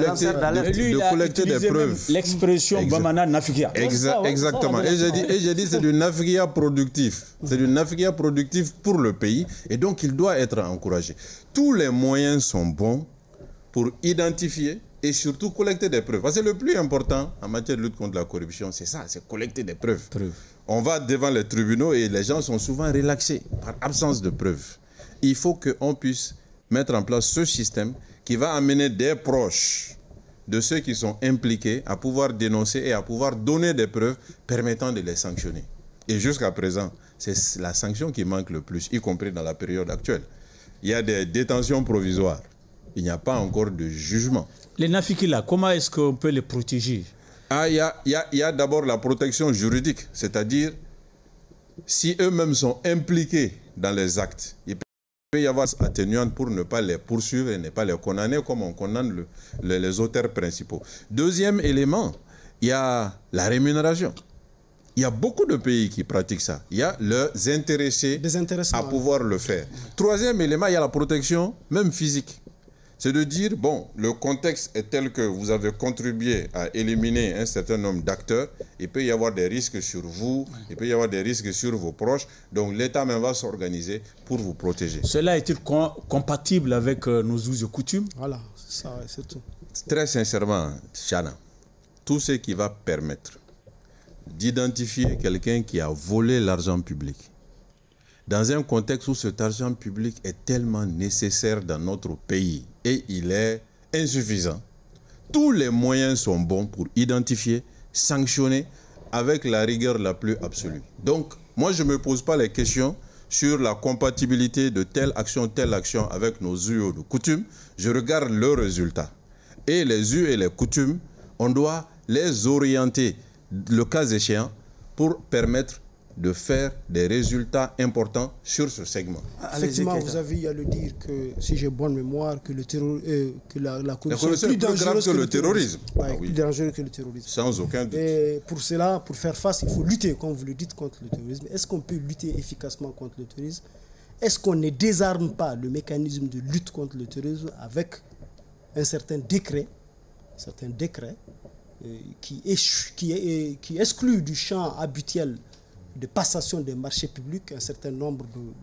des preuves. L'expression Bamana Nafikia. Exactement. Et j'ai dit c'est du Nafikia productif. C'est du Nafikia productif pour le pays. Et donc il doit être encouragé. Tous les moyens sont bons pour identifier et surtout collecter des preuves. Parce que le plus important en matière de lutte contre la corruption, c'est ça, c'est collecter des preuves. On va devant les tribunaux et les gens sont souvent relaxés par absence de preuves. Il faut qu'on puisse mettre en place ce système qui va amener des proches de ceux qui sont impliqués à pouvoir dénoncer et à pouvoir donner des preuves permettant de les sanctionner. Et jusqu'à présent, c'est la sanction qui manque le plus, y compris dans la période actuelle. Il y a des détentions provisoires. Il n'y a pas encore de jugement. Les nafikis là, comment est-ce qu'on peut les protéger? Il y a d'abord la protection juridique, c'est-à-dire si eux-mêmes sont impliqués dans les actes, il peut y avoir atténuante pour ne pas les poursuivre et ne pas les condamner comme on condamne les auteurs principaux. Deuxième élément, il y a la rémunération. Il y a beaucoup de pays qui pratiquent ça. Il y a leurs intéressés à pouvoir le faire. Troisième élément, il y a la protection même physique. C'est de dire, bon, le contexte est tel que vous avez contribué à éliminer un certain nombre d'acteurs. Il peut y avoir des risques sur vous, il peut y avoir des risques sur vos proches. Donc l'État même va s'organiser pour vous protéger. Cela est-il compatible avec nos us et coutumes? Voilà, c'est ça, c'est tout. Très sincèrement, Chana, tout ce qui va permettre d'identifier quelqu'un qui a volé l'argent public, dans un contexte où cet argent public est tellement nécessaire dans notre pays et il est insuffisant, tous les moyens sont bons pour identifier, sanctionner avec la rigueur la plus absolue. Donc, moi, je ne me pose pas les questions sur la compatibilité de telle action avec nos us et nos coutumes. Je regarde le résultat. Et les us et les coutumes, on doit les orienter, le cas échéant, pour permettre de faire des résultats importants sur ce segment. Effectivement, vous avez eu à le dire que, si j'ai bonne mémoire, que, la corruption est plus dangereuse que le terrorisme. Ouais, plus dangereux que le terrorisme. Sans aucun doute. Et pour cela, pour faire face, il faut lutter, comme vous le dites, contre le terrorisme. Est-ce qu'on peut lutter efficacement contre le terrorisme? Est-ce qu'on ne désarme pas le mécanisme de lutte contre le terrorisme avec un certain décret qui exclut du champ habituel de passation des marchés publics un certain nombre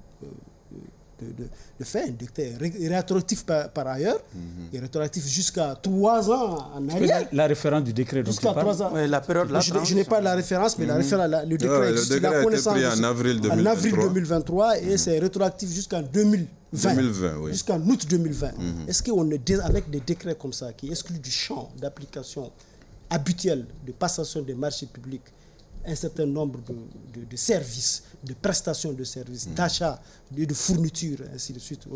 de faits, rétroactifs par ailleurs, et rétroactifs jusqu'à 3 ans en arrière. La référence du décret dont jusqu'à 3 ans. Oui, la période là. Je n'ai pas la référence, mais le décret existe. Le décret a été pris en avril 2023 et c'est rétroactif jusqu'en 2020, oui. jusqu'en août 2020. Est-ce qu'on est avec des décrets comme ça qui excluent du champ d'application habituel de passation des marchés publics un certain nombre de services, de prestations de services, d'achats, de fournitures, ainsi de suite,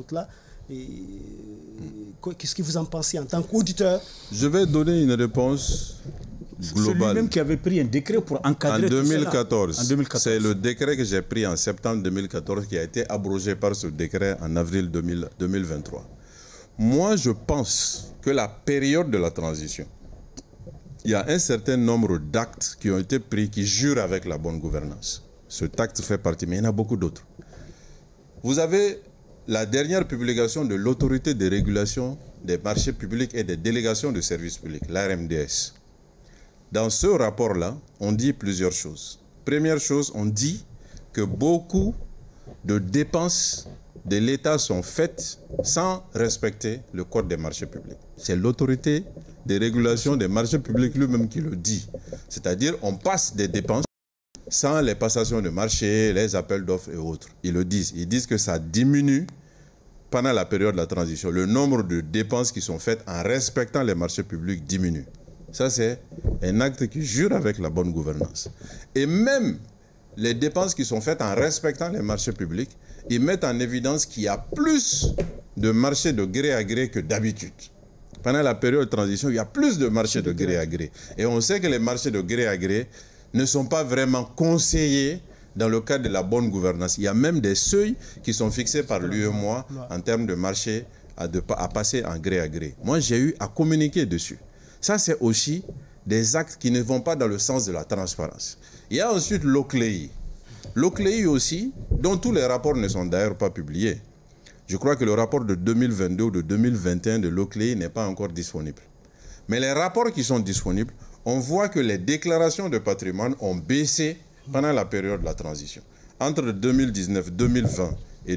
qu'est-ce que vous en pensez en tant qu'auditeur? Je vais donner une réponse globale. C'est lui-même qui avait pris un décret pour encadrer en 2014. En 2014. C'est le décret que j'ai pris en septembre 2014 qui a été abrogé par ce décret en avril 2023. Moi, je pense que la période de la transition, il y a un certain nombre d'actes qui ont été pris qui jurent avec la bonne gouvernance. Ce acte fait partie, mais il y en a beaucoup d'autres. Vous avez la dernière publication de l'autorité de régulation des marchés publics et des délégations de services publics, l'ARMDS. Dans ce rapport-là, on dit plusieurs choses. Première chose, on dit que beaucoup de dépenses de l'État sont faites sans respecter le code des marchés publics. C'est l'autorité de régulation des marchés publics lui-même qui le dit. C'est-à-dire on passe des dépenses sans les passations de marché, les appels d'offres et autres. Ils le disent. Ils disent que ça diminue pendant la période de la transition. Le nombre de dépenses qui sont faites en respectant les marchés publics diminue. Ça, c'est un acte qui jure avec la bonne gouvernance. Et même les dépenses qui sont faites en respectant les marchés publics, ils mettent en évidence qu'il y a plus de marchés de gré à gré que d'habitude. Pendant la période de transition, il y a plus de marchés de gré à gré. Et on sait que les marchés de gré à gré ne sont pas vraiment conseillés dans le cadre de la bonne gouvernance. Il y a même des seuils qui sont fixés par l'UEMOA en termes de marché à passer en gré à gré. Moi, j'ai eu à communiquer dessus. Ça, c'est aussi des actes qui ne vont pas dans le sens de la transparence. Il y a ensuite l'OCLEI. L'OCLEI aussi, dont tous les rapports ne sont d'ailleurs pas publiés. Je crois que le rapport de 2022 ou de 2021 de l'OCLEI n'est pas encore disponible. Mais les rapports qui sont disponibles, on voit que les déclarations de patrimoine ont baissé pendant la période de la transition. Entre 2019, 2020 et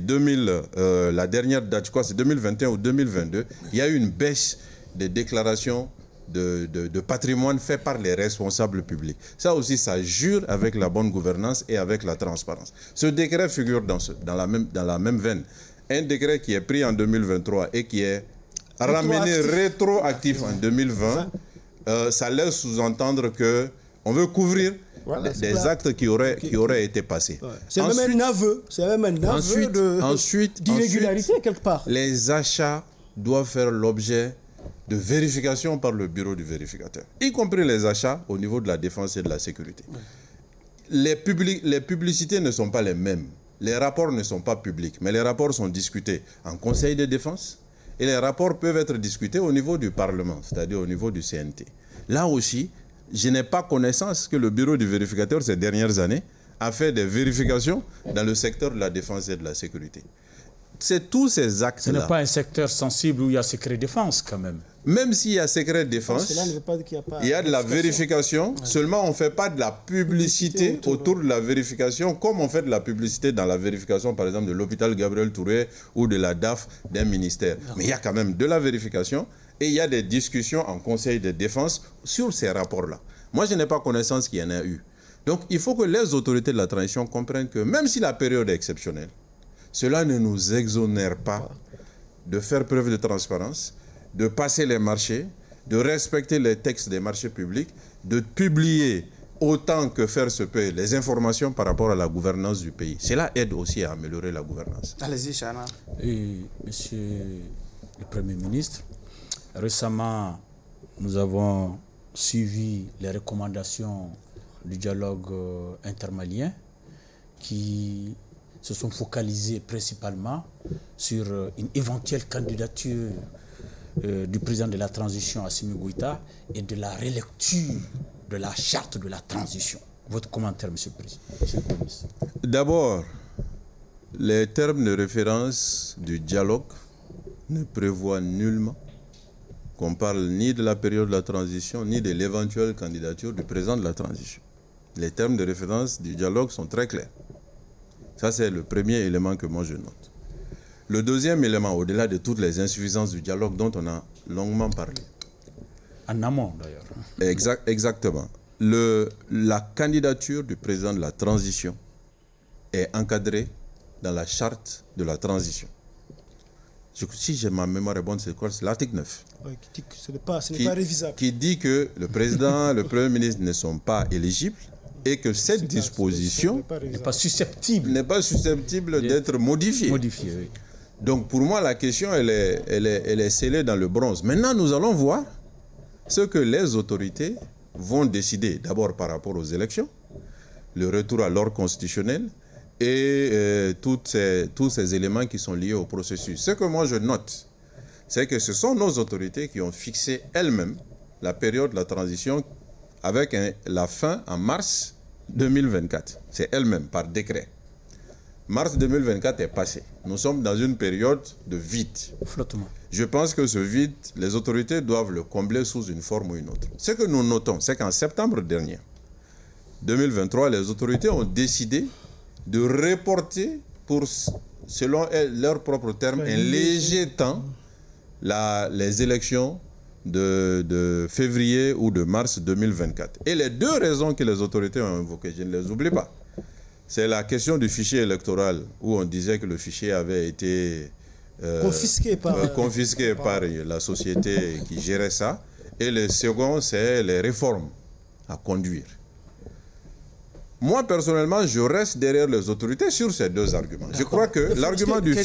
la dernière date, je crois c'est 2021 ou 2022, il y a eu une baisse des déclarations de patrimoine fait par les responsables publics. Ça aussi, ça jure avec la bonne gouvernance et avec la transparence. Ce décret figure dans la même veine. Un décret qui est pris en 2023 et qui est ramené rétroactif en 2020, ça laisse sous-entendre qu'on veut couvrir des actes qui auraient été passés. Ouais. C'est même un aveu. C'est même un aveu d'irrégularité quelque part. Les achats doivent faire l'objet de vérification par le bureau du vérificateur, y compris les achats au niveau de la défense et de la sécurité. Ouais. Les publicités ne sont pas les mêmes. Les rapports ne sont pas publics, mais les rapports sont discutés en conseil de défense et les rapports peuvent être discutés au niveau du Parlement, c'est-à-dire au niveau du CNT. Là aussi, je n'ai pas connaissance que le bureau du vérificateur ces dernières années a fait des vérifications dans le secteur de la défense et de la sécurité. c'est tous ces actes-là. Ce n'est pas un secteur sensible où il y a secret défense quand même. Même s'il y a secret défense, Cela ne veut pas dire qu'il y a pas il y a de la vérification. Seulement, on ne fait pas de la publicité autour de la vérification, comme on fait de la publicité dans la vérification, par exemple, de l'hôpital Gabriel Touré ou de la DAF d'un ministère. Mais il y a quand même de la vérification et il y a des discussions en conseil de défense sur ces rapports-là. Moi, je n'ai pas connaissance qu'il y en a eu. Donc, il faut que les autorités de la transition comprennent que même si la période est exceptionnelle, cela ne nous exonère pas de faire preuve de transparence, de passer les marchés, de respecter les textes des marchés publics, de publier autant que faire se peut les informations par rapport à la gouvernance du pays. Cela aide aussi à améliorer la gouvernance. Allez-y, Chana. Et Monsieur le Premier ministre, récemment, nous avons suivi les recommandations du dialogue intermalien qui se sont focalisées principalement sur une éventuelle candidature du président de la transition, Assimi Goïta, et de la relecture de la charte de la transition. Votre commentaire, Monsieur le Président, Monsieur le Ministre. D'abord, les termes de référence du dialogue ne prévoient nullement qu'on parle ni de la période de la transition, ni de l'éventuelle candidature du président de la transition. Les termes de référence du dialogue sont très clairs. Ça, c'est le premier élément que moi je note. Le deuxième élément, au-delà de toutes les insuffisances du dialogue dont on a longuement parlé. En amont, d'ailleurs. Exactement. La candidature du président de la transition est encadrée dans la charte de la transition. Si j'ai ma mémoire est bonne, c'est quoi? C'est l'article 9. Oui, qui dit que ce n'est pas révisable. Qui dit que le président, le premier ministre ne sont pas éligibles et que cette disposition n'est pas susceptible d'être modifiée. Oui. Donc pour moi, la question, elle est scellée dans le bronze. Maintenant, nous allons voir ce que les autorités vont décider, d'abord par rapport aux élections, le retour à l'ordre constitutionnel et tous ces éléments qui sont liés au processus. Ce que moi je note, c'est que ce sont nos autorités qui ont fixé elles-mêmes la période de la transition avec la fin en mars 2024. C'est elles-mêmes, par décret. Mars 2024 est passé. Nous sommes dans une période de vide. Flottement. Je pense que ce vide, les autorités doivent le combler sous une forme ou une autre. Ce que nous notons, c'est qu'en septembre dernier, 2023, les autorités ont décidé de reporter, selon leurs propres termes, un léger temps, les élections de février ou de mars 2024. Et les deux raisons que les autorités ont invoquées, je ne les oublie pas. C'est la question du fichier électoral, où on disait que le fichier avait été confisqué par la société qui gérait ça. Et le second, c'est les réformes à conduire. Moi, personnellement, je reste derrière les autorités sur ces deux arguments. Je crois que l'argument du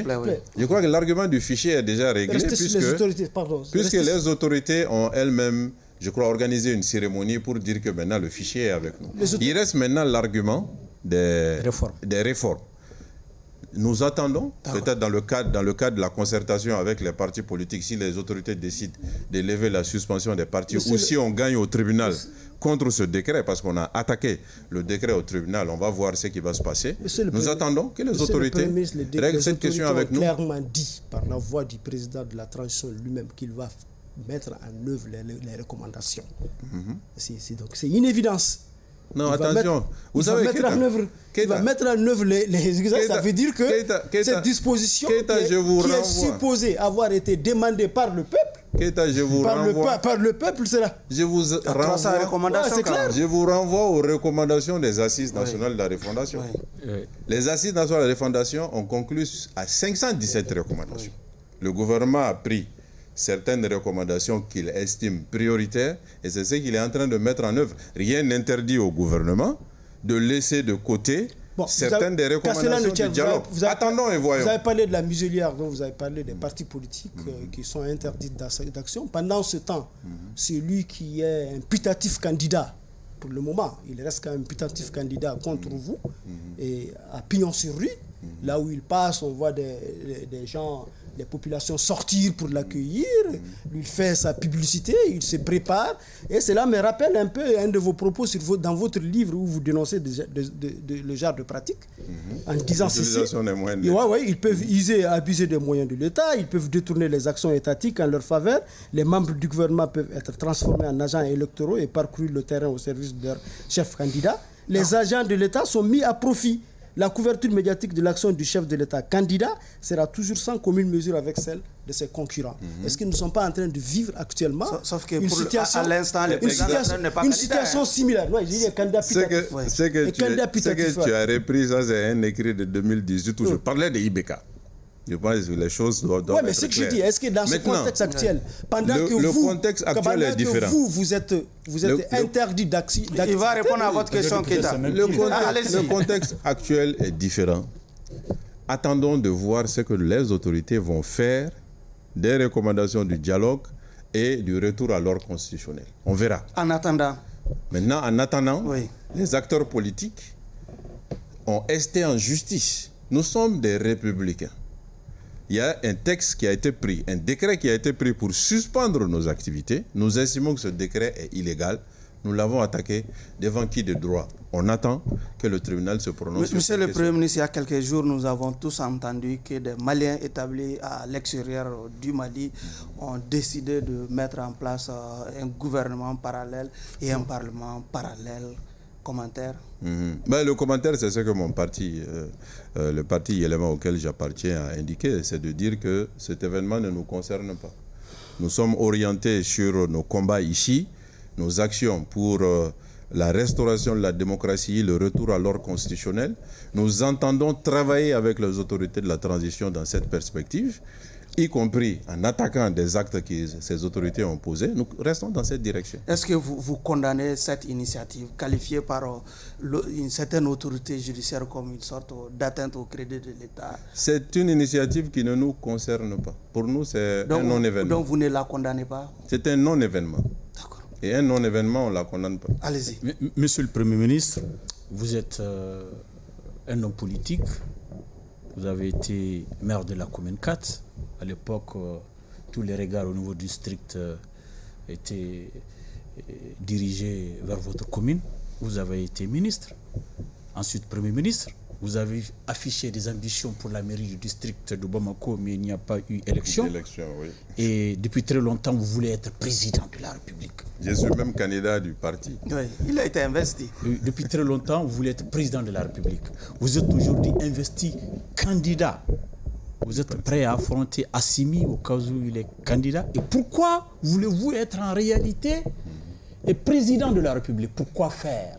fichier est déjà réglé puisque les autorités ont elles-mêmes, je crois, organisé une cérémonie pour dire que maintenant le fichier est avec nous. Il reste maintenant l'argument des réformes. Nous attendons, peut-être dans le cadre de la concertation avec les partis politiques, si les autorités décident de lever la suspension des partis ou si on gagne au tribunal contre ce décret, parce qu'on a attaqué le décret au tribunal, on va voir ce qui va se passer. Nous attendons que les autorités règlent cette question avec nous. Le Premier ministre clairement dit par la voix du président de la transition lui-même qu'il va mettre en œuvre les recommandations. Donc c'est une évidence. Non, attention. Il va mettre en œuvre les ça veut dire que cette disposition qui est supposée avoir été demandée par le peuple, par le peuple, c'est là. Je vous renvoie aux recommandations des Assises nationales de la refondation. Les Assises nationales de la refondation ont conclu à 517 recommandations. Le gouvernement a pris certaines recommandations qu'il estime prioritaires et c'est ce qu'il est en train de mettre en œuvre. Rien n'interdit au gouvernement de laisser de côté certaines des recommandations du dialogue. Attendons et voyons. Vous avez parlé de la muselière, donc vous avez parlé des partis politiques qui sont interdits d'action. Pendant ce temps, celui qui est un putatif candidat, pour le moment, il reste quand même un putatif candidat contre vous, et à pignon sur rue, là où il passe, on voit des gens les populations sortir pour l'accueillir, lui faire sa publicité, il se prépare. Et cela me rappelle un peu un de vos propos dans votre livre où vous dénoncez le genre de pratique, en disant ceci. Ils peuvent user et abuser des moyens de l'État, ils peuvent détourner les actions étatiques en leur faveur, les membres du gouvernement peuvent être transformés en agents électoraux et parcourir le terrain au service de leur chef candidat. Les agents de l'État sont mis à profit. La couverture médiatique de l'action du chef de l'État candidat sera toujours sans commune mesure avec celle de ses concurrents. Est-ce qu'ils ne sont pas en train de vivre actuellement sauf que à l'instant, une situation similaire? Non, je dis les candidats putatifs. Ce que tu as repris, ça c'est un écrit de 2018 où je parlais de IBK. Je pense que les choses doivent être mais ce que je dis, est-ce que dans ce contexte actuel, pendant que contexte actuel est différent. Vous êtes interdit d'activité. Il va répondre à votre question, Keita. Le contexte actuel est différent. Attendons de voir ce que les autorités vont faire des recommandations du dialogue et du retour à l'ordre constitutionnel. On verra. En attendant. Maintenant, en attendant, les acteurs politiques ont esté en justice. Nous sommes des républicains. Il y a un texte qui a été pris, un décret qui a été pris pour suspendre nos activités. Nous estimons que ce décret est illégal. Nous l'avons attaqué devant qui de droit. On attend que le tribunal se prononce. Monsieur le Premier ministre, il y a quelques jours, nous avons tous entendu que des Maliens établis à l'extérieur du Mali ont décidé de mettre en place un gouvernement parallèle et un parlement parallèle. Commentaire? Le commentaire, c'est ce que mon parti, le parti Yéléma auquel j'appartiens, a indiqué, c'est de dire que cet événement ne nous concerne pas. Nous sommes orientés sur nos combats ici, nos actions pour la restauration de la démocratie, le retour à l'ordre constitutionnel. Nous entendons travailler avec les autorités de la transition dans cette perspective, y compris en attaquant des actes que ces autorités ont posés. Nous restons dans cette direction. Est-ce que vous condamnez cette initiative qualifiée par une certaine autorité judiciaire comme une sorte d'atteinte au crédit de l'État? C'est une initiative qui ne nous concerne pas. Pour nous, c'est un non-événement. Donc vous ne la condamnez pas? C'est un non-événement. D'accord. Et un non-événement, on ne la condamne pas. Allez-y. Monsieur le Premier ministre, vous êtes un homme politique. Vous avez été maire de la commune 4. À l'époque, tous les regards au niveau du district étaient dirigés vers votre commune. Vous avez été ministre, ensuite Premier ministre. Vous avez affiché des ambitions pour la mairie du district de Bamako, mais il n'y a pas eu élection. Oui. Et depuis très longtemps, vous voulez être président de la République. Je suis même candidat du parti. Oui, il a été investi. Depuis très longtemps, vous voulez être président de la République. Vous êtes aujourd'hui investi candidat. Vous êtes prêt à affronter Assimi au cas où il est candidat. Et pourquoi voulez-vous être en réalité président de la République? Pourquoi faire?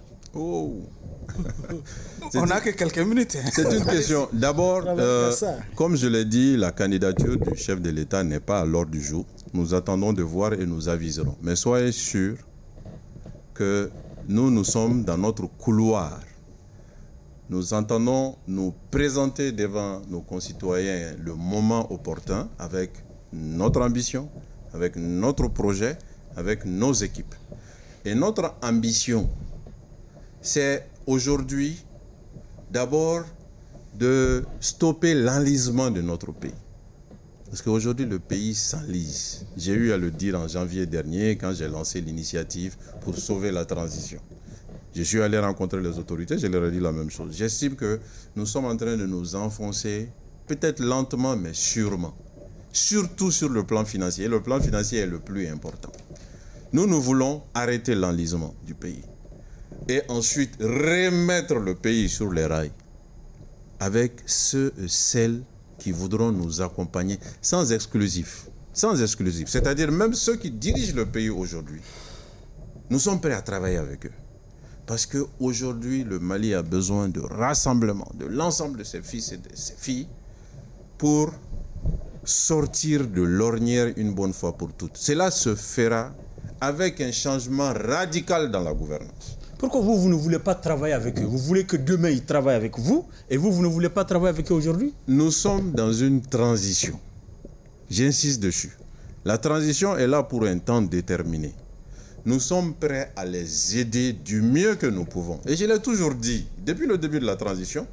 On n'a que quelques minutes. C'est une question. D'abord, comme je l'ai dit, la candidature du chef de l'État n'est pas à l'ordre du jour. Nous attendons de voir et nous aviserons. Mais soyez sûrs que nous sommes dans notre couloir. Nous entendons nous présenter devant nos concitoyens le moment opportun avec notre ambition, avec notre projet, avec nos équipes. Et notre ambition, c'est aujourd'hui d'abord de stopper l'enlisement de notre pays. Parce qu'aujourd'hui, le pays s'enlise. J'ai eu à le dire en janvier dernier quand j'ai lancé l'initiative pour sauver la transition. Je suis allé rencontrer les autorités, je leur ai dit la même chose. J'estime que nous sommes en train de nous enfoncer, peut-être lentement, mais sûrement. Surtout sur le plan financier. Et le plan financier est le plus important. Nous voulons arrêter l'enlisement du pays. Et ensuite, remettre le pays sur les rails. Avec ceux et celles qui voudront nous accompagner sans exclusif. Sans exclusif. C'est-à-dire même ceux qui dirigent le pays aujourd'hui. Nous sommes prêts à travailler avec eux. Parce qu'aujourd'hui, le Mali a besoin de rassemblement de l'ensemble de ses fils et de ses filles pour sortir de l'ornière une bonne fois pour toutes. Cela se fera avec un changement radical dans la gouvernance. Pourquoi vous ne voulez pas travailler avec eux? Vous voulez que demain, ils travaillent avec vous et vous ne voulez pas travailler avec eux aujourd'hui? Nous sommes dans une transition. J'insiste dessus. La transition est là pour un temps déterminé. Nous sommes prêts à les aider du mieux que nous pouvons. Et je l'ai toujours dit, depuis le début de la transition,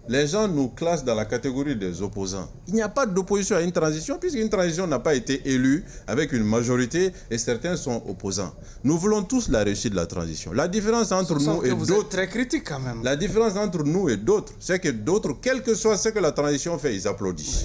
les gens nous classent dans la catégorie des opposants. Il n'y a pas d'opposition à une transition, puisqu'une transition n'a pas été élue avec une majorité et certains sont opposants. Nous voulons tous la réussite de la transition. La différence entre nous et d'autres... très critique quand même. La différence entre nous et d'autres, c'est que d'autres, quel que soit ce que la transition fait, ils applaudissent.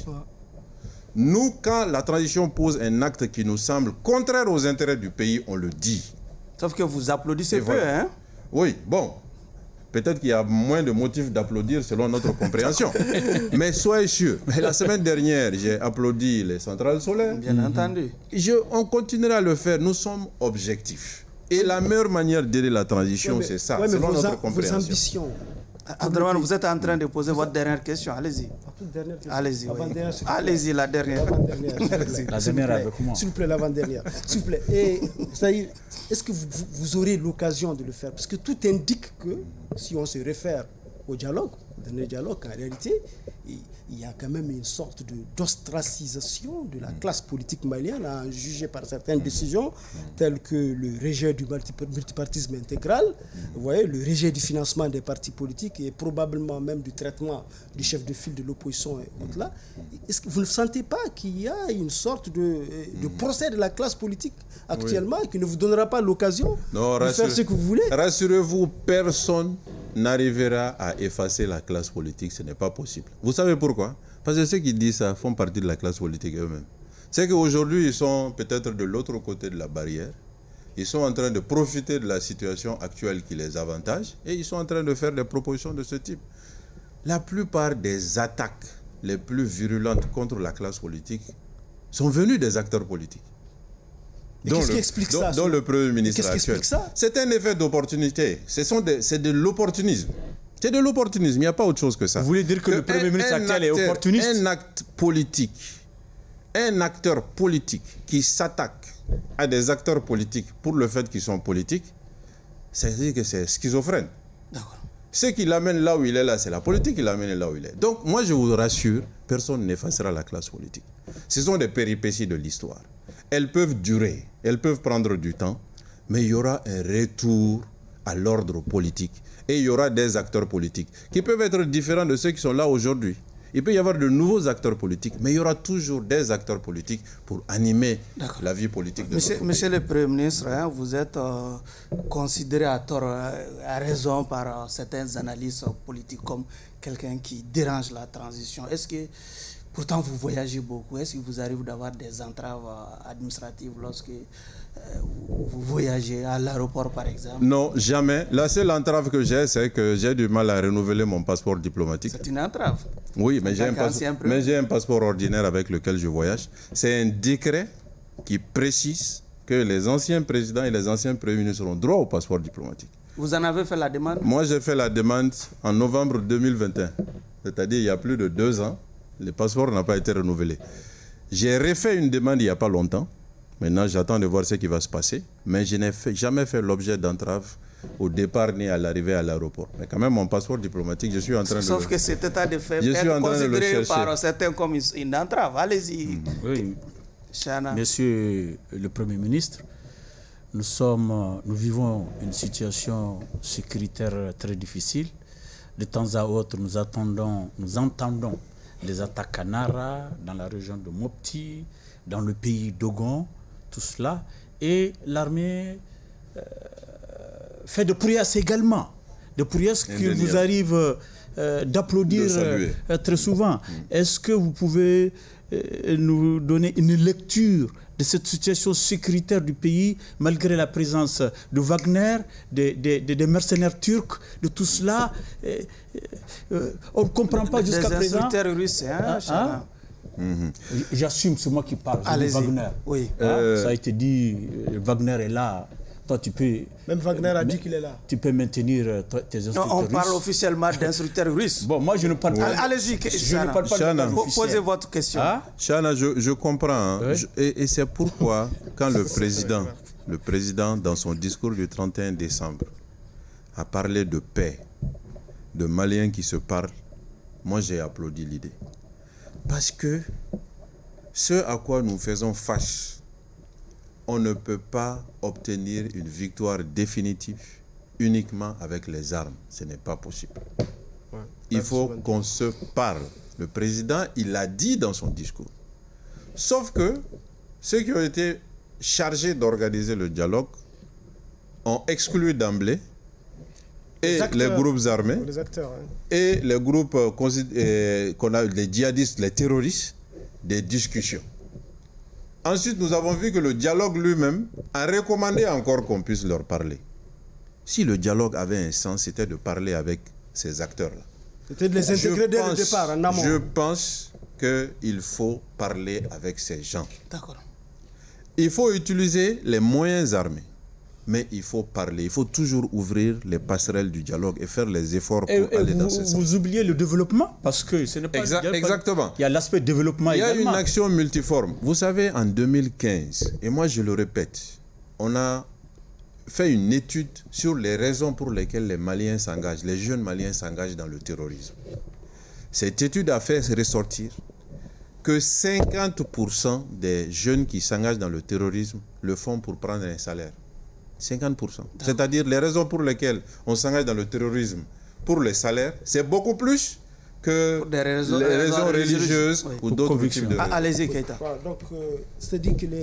Nous, quand la transition pose un acte qui nous semble contraire aux intérêts du pays, on le dit. Sauf que vous applaudissez peu, voilà. hein? Oui, bon. Peut-être qu'il y a moins de motifs d'applaudir selon notre compréhension. Mais soyez sûrs, la semaine dernière, j'ai applaudi les centrales solaires. Bien entendu. On continuera à le faire. Nous sommes objectifs. Et la meilleure manière d'aider la transition, c'est ça, selon notre compréhension. Vos ambitions. Abdraman, vous êtes en train de poser votre dernière question. Allez-y. Allez-y. Oui. Allez-y, la dernière. La dernière avec moi. S'il vous plaît, l'avant-dernière. S'il vous plaît. Et, c'est-à-dire, est-ce que vous aurez l'occasion de le faire? Parce que tout indique que, si on se réfère au dialogue, au dernier dialogue, en réalité, il y a quand même une sorte d'ostracisation de la classe politique malienne, à juger par certaines décisions, telles que le rejet du multipartisme intégral, vous voyez, le rejet du financement des partis politiques et probablement même du traitement du chef de file de l'opposition et autres là. Est-ce que vous ne sentez pas qu'il y a une sorte de procès de la classe politique actuellement qui ne vous donnera pas l'occasion de faire ce que vous voulez? Rassurez-vous, personne n'arrivera à effacer la classe politique, ce n'est pas possible. Vous savez pourquoi? Parce que ceux qui disent ça font partie de la classe politique eux-mêmes. C'est qu'aujourd'hui, ils sont peut-être de l'autre côté de la barrière. Ils sont en train de profiter de la situation actuelle qui les avantage et ils sont en train de faire des propositions de ce type. La plupart des attaques les plus virulentes contre la classe politique sont venues des acteurs politiques. Qu'est-ce qui explique ça? Dont le Premier ministre actuel. C'est un effet d'opportunité. C'est de l'opportunisme. C'est de l'opportunisme. Il n'y a pas autre chose que ça. Vous voulez dire que le Premier ministre actuel est opportuniste? Un acte politique, un acteur politique qui s'attaque à des acteurs politiques pour le fait qu'ils sont politiques, c'est-à-dire que c'est schizophrène. Ce qui l'amène là où il est là, c'est la politique qui l'amène là où il est. Donc moi je vous rassure, personne n'effacera la classe politique. Ce sont des péripéties de l'histoire. Elles peuvent durer, elles peuvent prendre du temps, mais il y aura un retour à l'ordre politique. Et il y aura des acteurs politiques qui peuvent être différents de ceux qui sont là aujourd'hui. Il peut y avoir de nouveaux acteurs politiques, mais il y aura toujours des acteurs politiques pour animer la vie politique de notre pays. Monsieur le Premier ministre, hein, vous êtes considéré à tort, à raison par certains analystes politiques comme quelqu'un qui dérange la transition. Est-ce que, pourtant vous voyagez beaucoup, est-ce que vous arrivez d'avoir des entraves administratives lorsque vous voyagez à l'aéroport par exemple? Non, jamais. La seule entrave que j'ai, c'est que j'ai du mal à renouveler mon passeport diplomatique. C'est une entrave? Oui, mais j'ai un passeport ordinaire avec lequel je voyage. C'est un décret qui précise que les anciens présidents et les anciens premiers ministres ont droit au passeport diplomatique. Vous en avez fait la demande? Moi, j'ai fait la demande en novembre 2021. C'est-à-dire il y a plus de 2 ans. Le passeport n'a pas été renouvelé. J'ai refait une demande il n'y a pas longtemps. Maintenant, j'attends de voir ce qui va se passer. Mais je n'ai jamais fait l'objet d'entrave au départ ni à l'arrivée à l'aéroport. Mais quand même, mon passeport diplomatique, je suis en train Sauf que cet état de fait peut être considéré par certains comme une entrave. Allez-y. Oui. Monsieur le Premier ministre, nous vivons une situation sécuritaire très difficile. De temps à autre, nous entendons les attaques à Nara, dans la région de Mopti, dans le pays d'Ogon, tout cela. Et l'armée fait de prouesses également. De prouesses qu'il vous arrive d'applaudir très souvent. Est-ce que vous pouvez nous donner une lecture de cette situation sécuritaire du pays, malgré la présence de Wagner, des mercenaires turcs, de tout cela? On ne comprend pas jusqu'à présent. Des instructeurs russes, hein, J'assume, c'est moi qui parle. Wagner. Oui. Ça a été dit, Wagner est là. Toi, tu peux... Même Wagner a dit qu'il est là. Tu peux maintenir tes instructeurs russes. On parle officiellement d'instructeurs russes. Bon, moi, je ne parle pas... Allez-y, je ne parle pas de posez votre question. Chana, je comprends. Hein. Et c'est pourquoi, quand le président, dans son discours du 31 décembre, a parlé de paix, de Maliens qui se parlent, moi, j'ai applaudi l'idée. Parce que ce à quoi nous faisons face, on ne peut pas obtenir une victoire définitive uniquement avec les armes. Ce n'est pas possible. Il faut qu'on se parle. Le président, il l'a dit dans son discours. Sauf que ceux qui ont été chargés d'organiser le dialogue ont exclu d'emblée et les groupes armés et les groupes les djihadistes, les terroristes, des discussions. Ensuite, nous avons vu que le dialogue lui-même a recommandé encore qu'on puisse leur parler. Si le dialogue avait un sens, c'était de parler avec ces acteurs-là. C'était de les intégrer dès le départ, en amont. Je pense qu'il faut parler avec ces gens. D'accord. Il faut utiliser les moyens armés. Mais il faut parler, il faut toujours ouvrir les passerelles du dialogue et faire les efforts pour aller dans ce sens. Vous oubliez le développement, parce que ce n'est pas... Exactement. Il y a l'aspect développement également. Il y a une action multiforme. Vous savez, en 2015, et moi je le répète, on a fait une étude sur les raisons pour lesquelles les Maliens s'engagent, les jeunes Maliens s'engagent dans le terrorisme. Cette étude a fait ressortir que 50% des jeunes qui s'engagent dans le terrorisme le font pour prendre un salaire. 50%. C'est-à-dire les raisons pour lesquelles on s'engage dans le terrorisme pour les salaires, c'est beaucoup plus que les raisons religieuses ou d'autres types de raisons. Allez-y, Keïta. Donc, c'est-à-dire que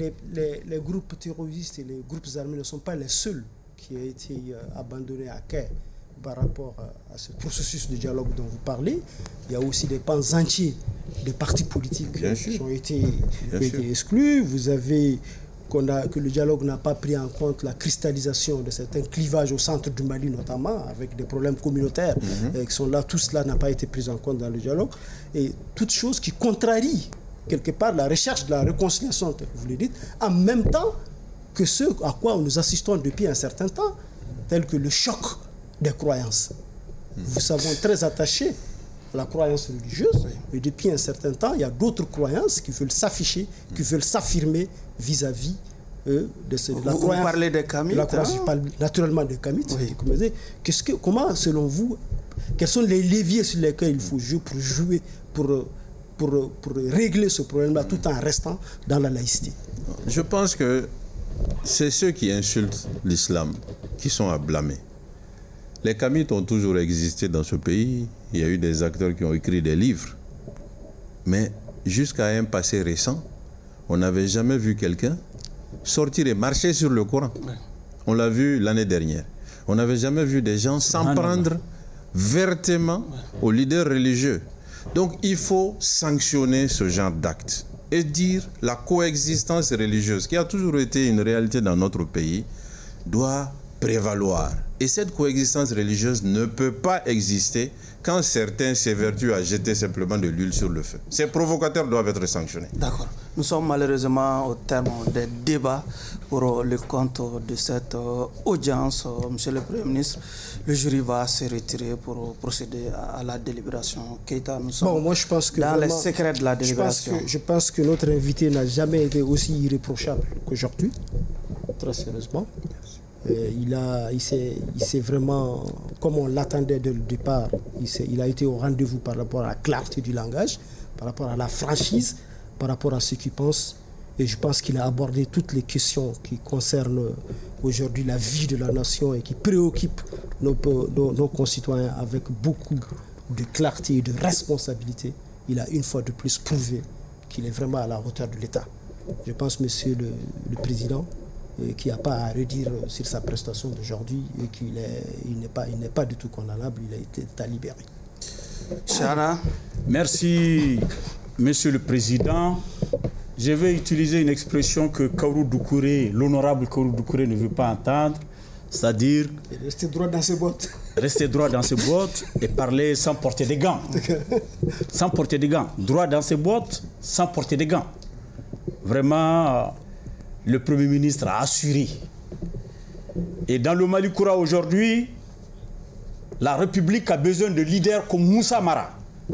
les groupes terroristes et les groupes armés ne sont pas les seuls qui ont été abandonnés à Kay par rapport à ce processus de dialogue dont vous parlez. Il y a aussi des pans entiers des partis politiques qui ont été exclus. Vous avez que le dialogue n'a pas pris en compte la cristallisation de certains clivages au centre du Mali notamment, avec des problèmes communautaires qui sont là. Tout cela n'a pas été pris en compte dans le dialogue. Et toute chose qui contrarie quelque part la recherche de la réconciliation, vous le dites, en même temps que ce à quoi nous assistons depuis un certain temps, tel que le choc des croyances. Vous savez, très attachés à la croyance religieuse, et depuis un certain temps, il y a d'autres croyances qui veulent s'afficher, qui veulent s'affirmer vis-à-vis de la croyance. Vous parlez des Kamites, je parle naturellement des Kamites. Oui. Comment, selon vous, quels sont les leviers sur lesquels il faut jouer pour régler ce problème-là tout en restant dans la laïcité? Je pense que c'est ceux qui insultent l'islam qui sont à blâmer. Les Kamites ont toujours existé dans ce pays. Il y a eu des acteurs qui ont écrit des livres. Mais jusqu'à un passé récent, on n'avait jamais vu quelqu'un sortir et marcher sur le Coran. On l'a vu l'année dernière. On n'avait jamais vu des gens s'en prendre vertement aux leaders religieux. Donc il faut sanctionner ce genre d'actes et dire la coexistence religieuse, qui a toujours été une réalité dans notre pays, doit prévaloir. Et cette coexistence religieuse ne peut pas exister quand certains s'évertuent à jeter simplement de l'huile sur le feu. Ces provocateurs doivent être sanctionnés. D'accord. Nous sommes malheureusement au terme des débats pour le compte de cette audience. Monsieur le Premier ministre, le jury va se retirer pour procéder à la délibération. Keïta, nous sommes moi, je pense que dans les secrets de la délibération. Je pense que notre invité n'a jamais été aussi irréprochable qu'aujourd'hui, très sérieusement. Il s'est vraiment, comme on l'attendait dès le départ, il a été au rendez-vous par rapport à la clarté du langage, par rapport à la franchise, par rapport à ce qu'il pense. Et je pense qu'il a abordé toutes les questions qui concernent aujourd'hui la vie de la nation et qui préoccupent nos concitoyens avec beaucoup de clarté et de responsabilité. Il a une fois de plus prouvé qu'il est vraiment à la hauteur de l'État. Je pense, Monsieur le Président, qui n'a pas à redire sur sa prestation d'aujourd'hui et qu'il n'est pas du tout condamnable, il a été libéré. Chara. Merci, Monsieur le Président. Je vais utiliser une expression que Kaourou Doucouré, l'honorable Kaourou Doucouré ne veut pas entendre, c'est-à-dire... Rester droit dans ses bottes. Rester droit dans ses bottes et parler sans porter des gants. Sans porter des gants. Droit dans ses bottes, sans porter des gants. Vraiment... Le Premier ministre a assuré. Et dans le Mali Koura aujourd'hui, la République a besoin de leaders comme Moussa Mara.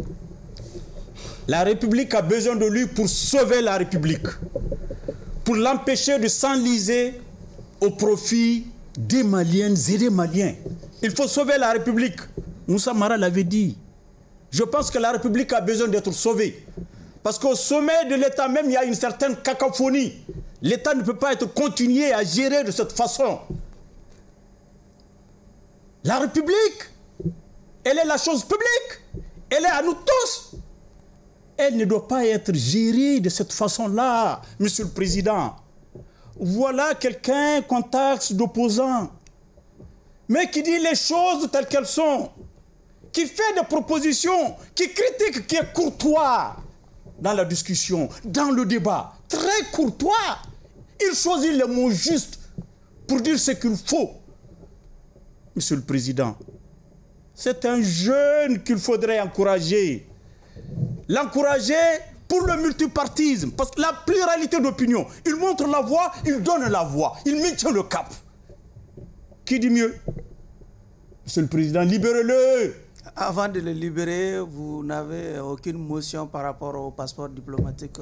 La République a besoin de lui pour sauver la République, pour l'empêcher de s'enliser au profit des Maliennes et des Maliens. Il faut sauver la République. Moussa Mara l'avait dit. Je pense que la République a besoin d'être sauvée. Parce qu'au sommet de l'État même, il y a une certaine cacophonie. L'État ne peut pas être continué à gérer de cette façon. La République Elle est la chose publique. Elle est à nous tous. Elle ne doit pas être gérée de cette façon-là, Monsieur le Président. Voilà quelqu'un qu'on taxe d'opposant, mais qui dit les choses telles qu'elles sont, qui fait des propositions, qui critique, qui est courtois dans la discussion, dans le débat, très courtois. Il choisit les mots justes pour dire ce qu'il faut. Monsieur le Président, c'est un jeune qu'il faudrait encourager. L'encourager pour le multipartisme, parce que la pluralité d'opinion, il montre la voie, il donne la voie, il maintient le cap. Qui dit mieux? Monsieur le Président, libérez-le. Avant de le libérer, vous n'avez aucune motion par rapport au passeport diplomatique?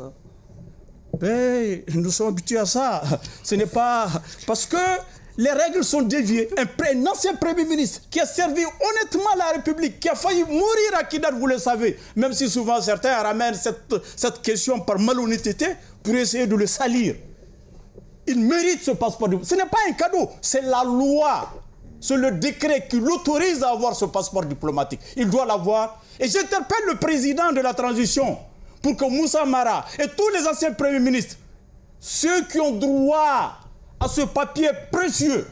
Ben, nous sommes habitués à ça. Ce n'est pas... Parce que les règles sont déviées. Un ancien Premier ministre qui a servi honnêtement la République, qui a failli mourir à Kidal, vous le savez, même si souvent certains ramènent cette question par malhonnêteté pour essayer de le salir. Il mérite ce passeport diplomatique. Ce n'est pas un cadeau, c'est la loi. C'est le décret qui l'autorise à avoir ce passeport diplomatique. Il doit l'avoir. Et j'interpelle le président de la transition pour que Moussa Mara et tous les anciens premiers ministres, ceux qui ont droit à ce papier précieux,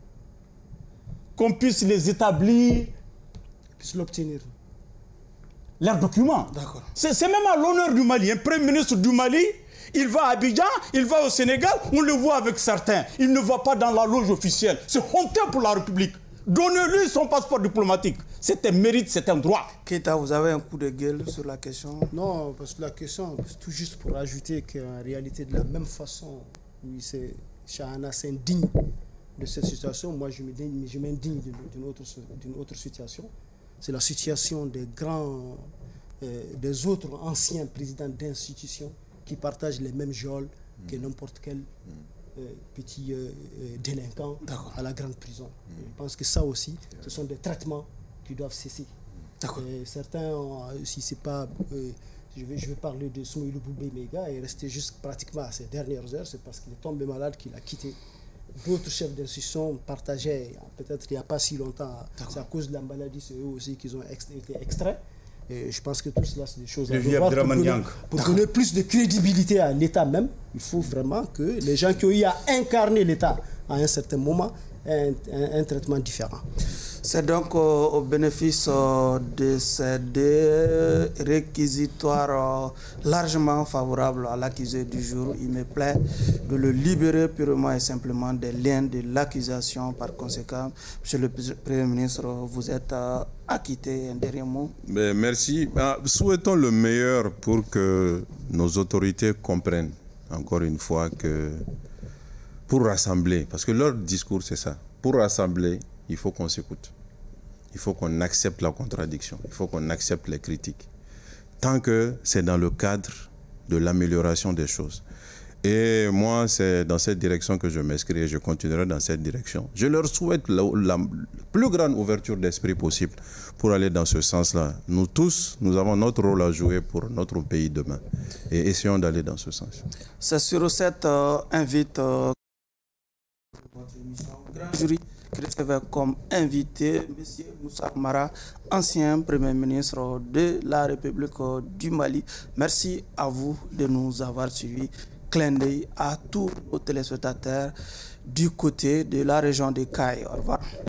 qu'on puisse les établir, Puisse l'obtenir. leurs documents. C'est même à l'honneur du Mali. Un premier ministre du Mali, il va à Abidjan, il va au Sénégal, on le voit avec certains. Il ne va pas dans la loge officielle. C'est honteux pour la République. Donnez-lui son passeport diplomatique. C'est un mérite, c'est un droit. Keita, vous avez un coup de gueule sur la question? Non, parce que la question, c'est tout juste pour ajouter qu'en réalité, de la même façon, oui, Chahana s'indigne de cette situation. Moi, je m'indigne d'une autre situation. C'est la situation des autres anciens présidents d'institutions qui partagent les mêmes geôles que n'importe quel petit délinquant à la grande prison. Je pense que ça aussi, ce sont des traitements qui doivent cesser. Certains, si c'est pas... je vais parler de Soumaïlou Boubé Mega, il est resté juste pratiquement à ces dernières heures, c'est parce qu'il est tombé malade qu'il a quitté. D'autres chefs d'institution partageaient, peut-être il n'y a pas si longtemps, c'est à cause de la maladie, c'est eux aussi qu'ils ont été extraits. Et je pense que tout cela, c'est des choses à revoir pour donner plus de crédibilité à l'État même. Il faut vraiment que les gens qui ont eu à incarner l'État à un certain moment aient un traitement différent. C'est donc au bénéfice de ces deux réquisitoires largement favorables à l'accusé du jour. Il me plaît de le libérer purement et simplement des liens de l'accusation. Par conséquent, Monsieur le Premier ministre, vous êtes acquitté. Un dernier mot. Merci. Souhaitons le meilleur pour que nos autorités comprennent, encore une fois, que pour rassembler, parce que leur discours c'est ça, pour rassembler, il faut qu'on s'écoute. Il faut qu'on accepte la contradiction. Il faut qu'on accepte les critiques. Tant que c'est dans le cadre de l'amélioration des choses. Et moi, c'est dans cette direction que je m'inscris et je continuerai dans cette direction. Je leur souhaite la plus grande ouverture d'esprit possible pour aller dans ce sens-là. Nous tous, nous avons notre rôle à jouer pour notre pays demain. Et essayons d'aller dans ce sens. C'est sur cette invite votre émission Grand Jury qui recevait comme invité M. Moussa Mara, ancien Premier ministre de la République du Mali. Merci à vous de nous avoir suivis. Clin d'œil à tous nos téléspectateurs du côté de la région de Caille. Au revoir.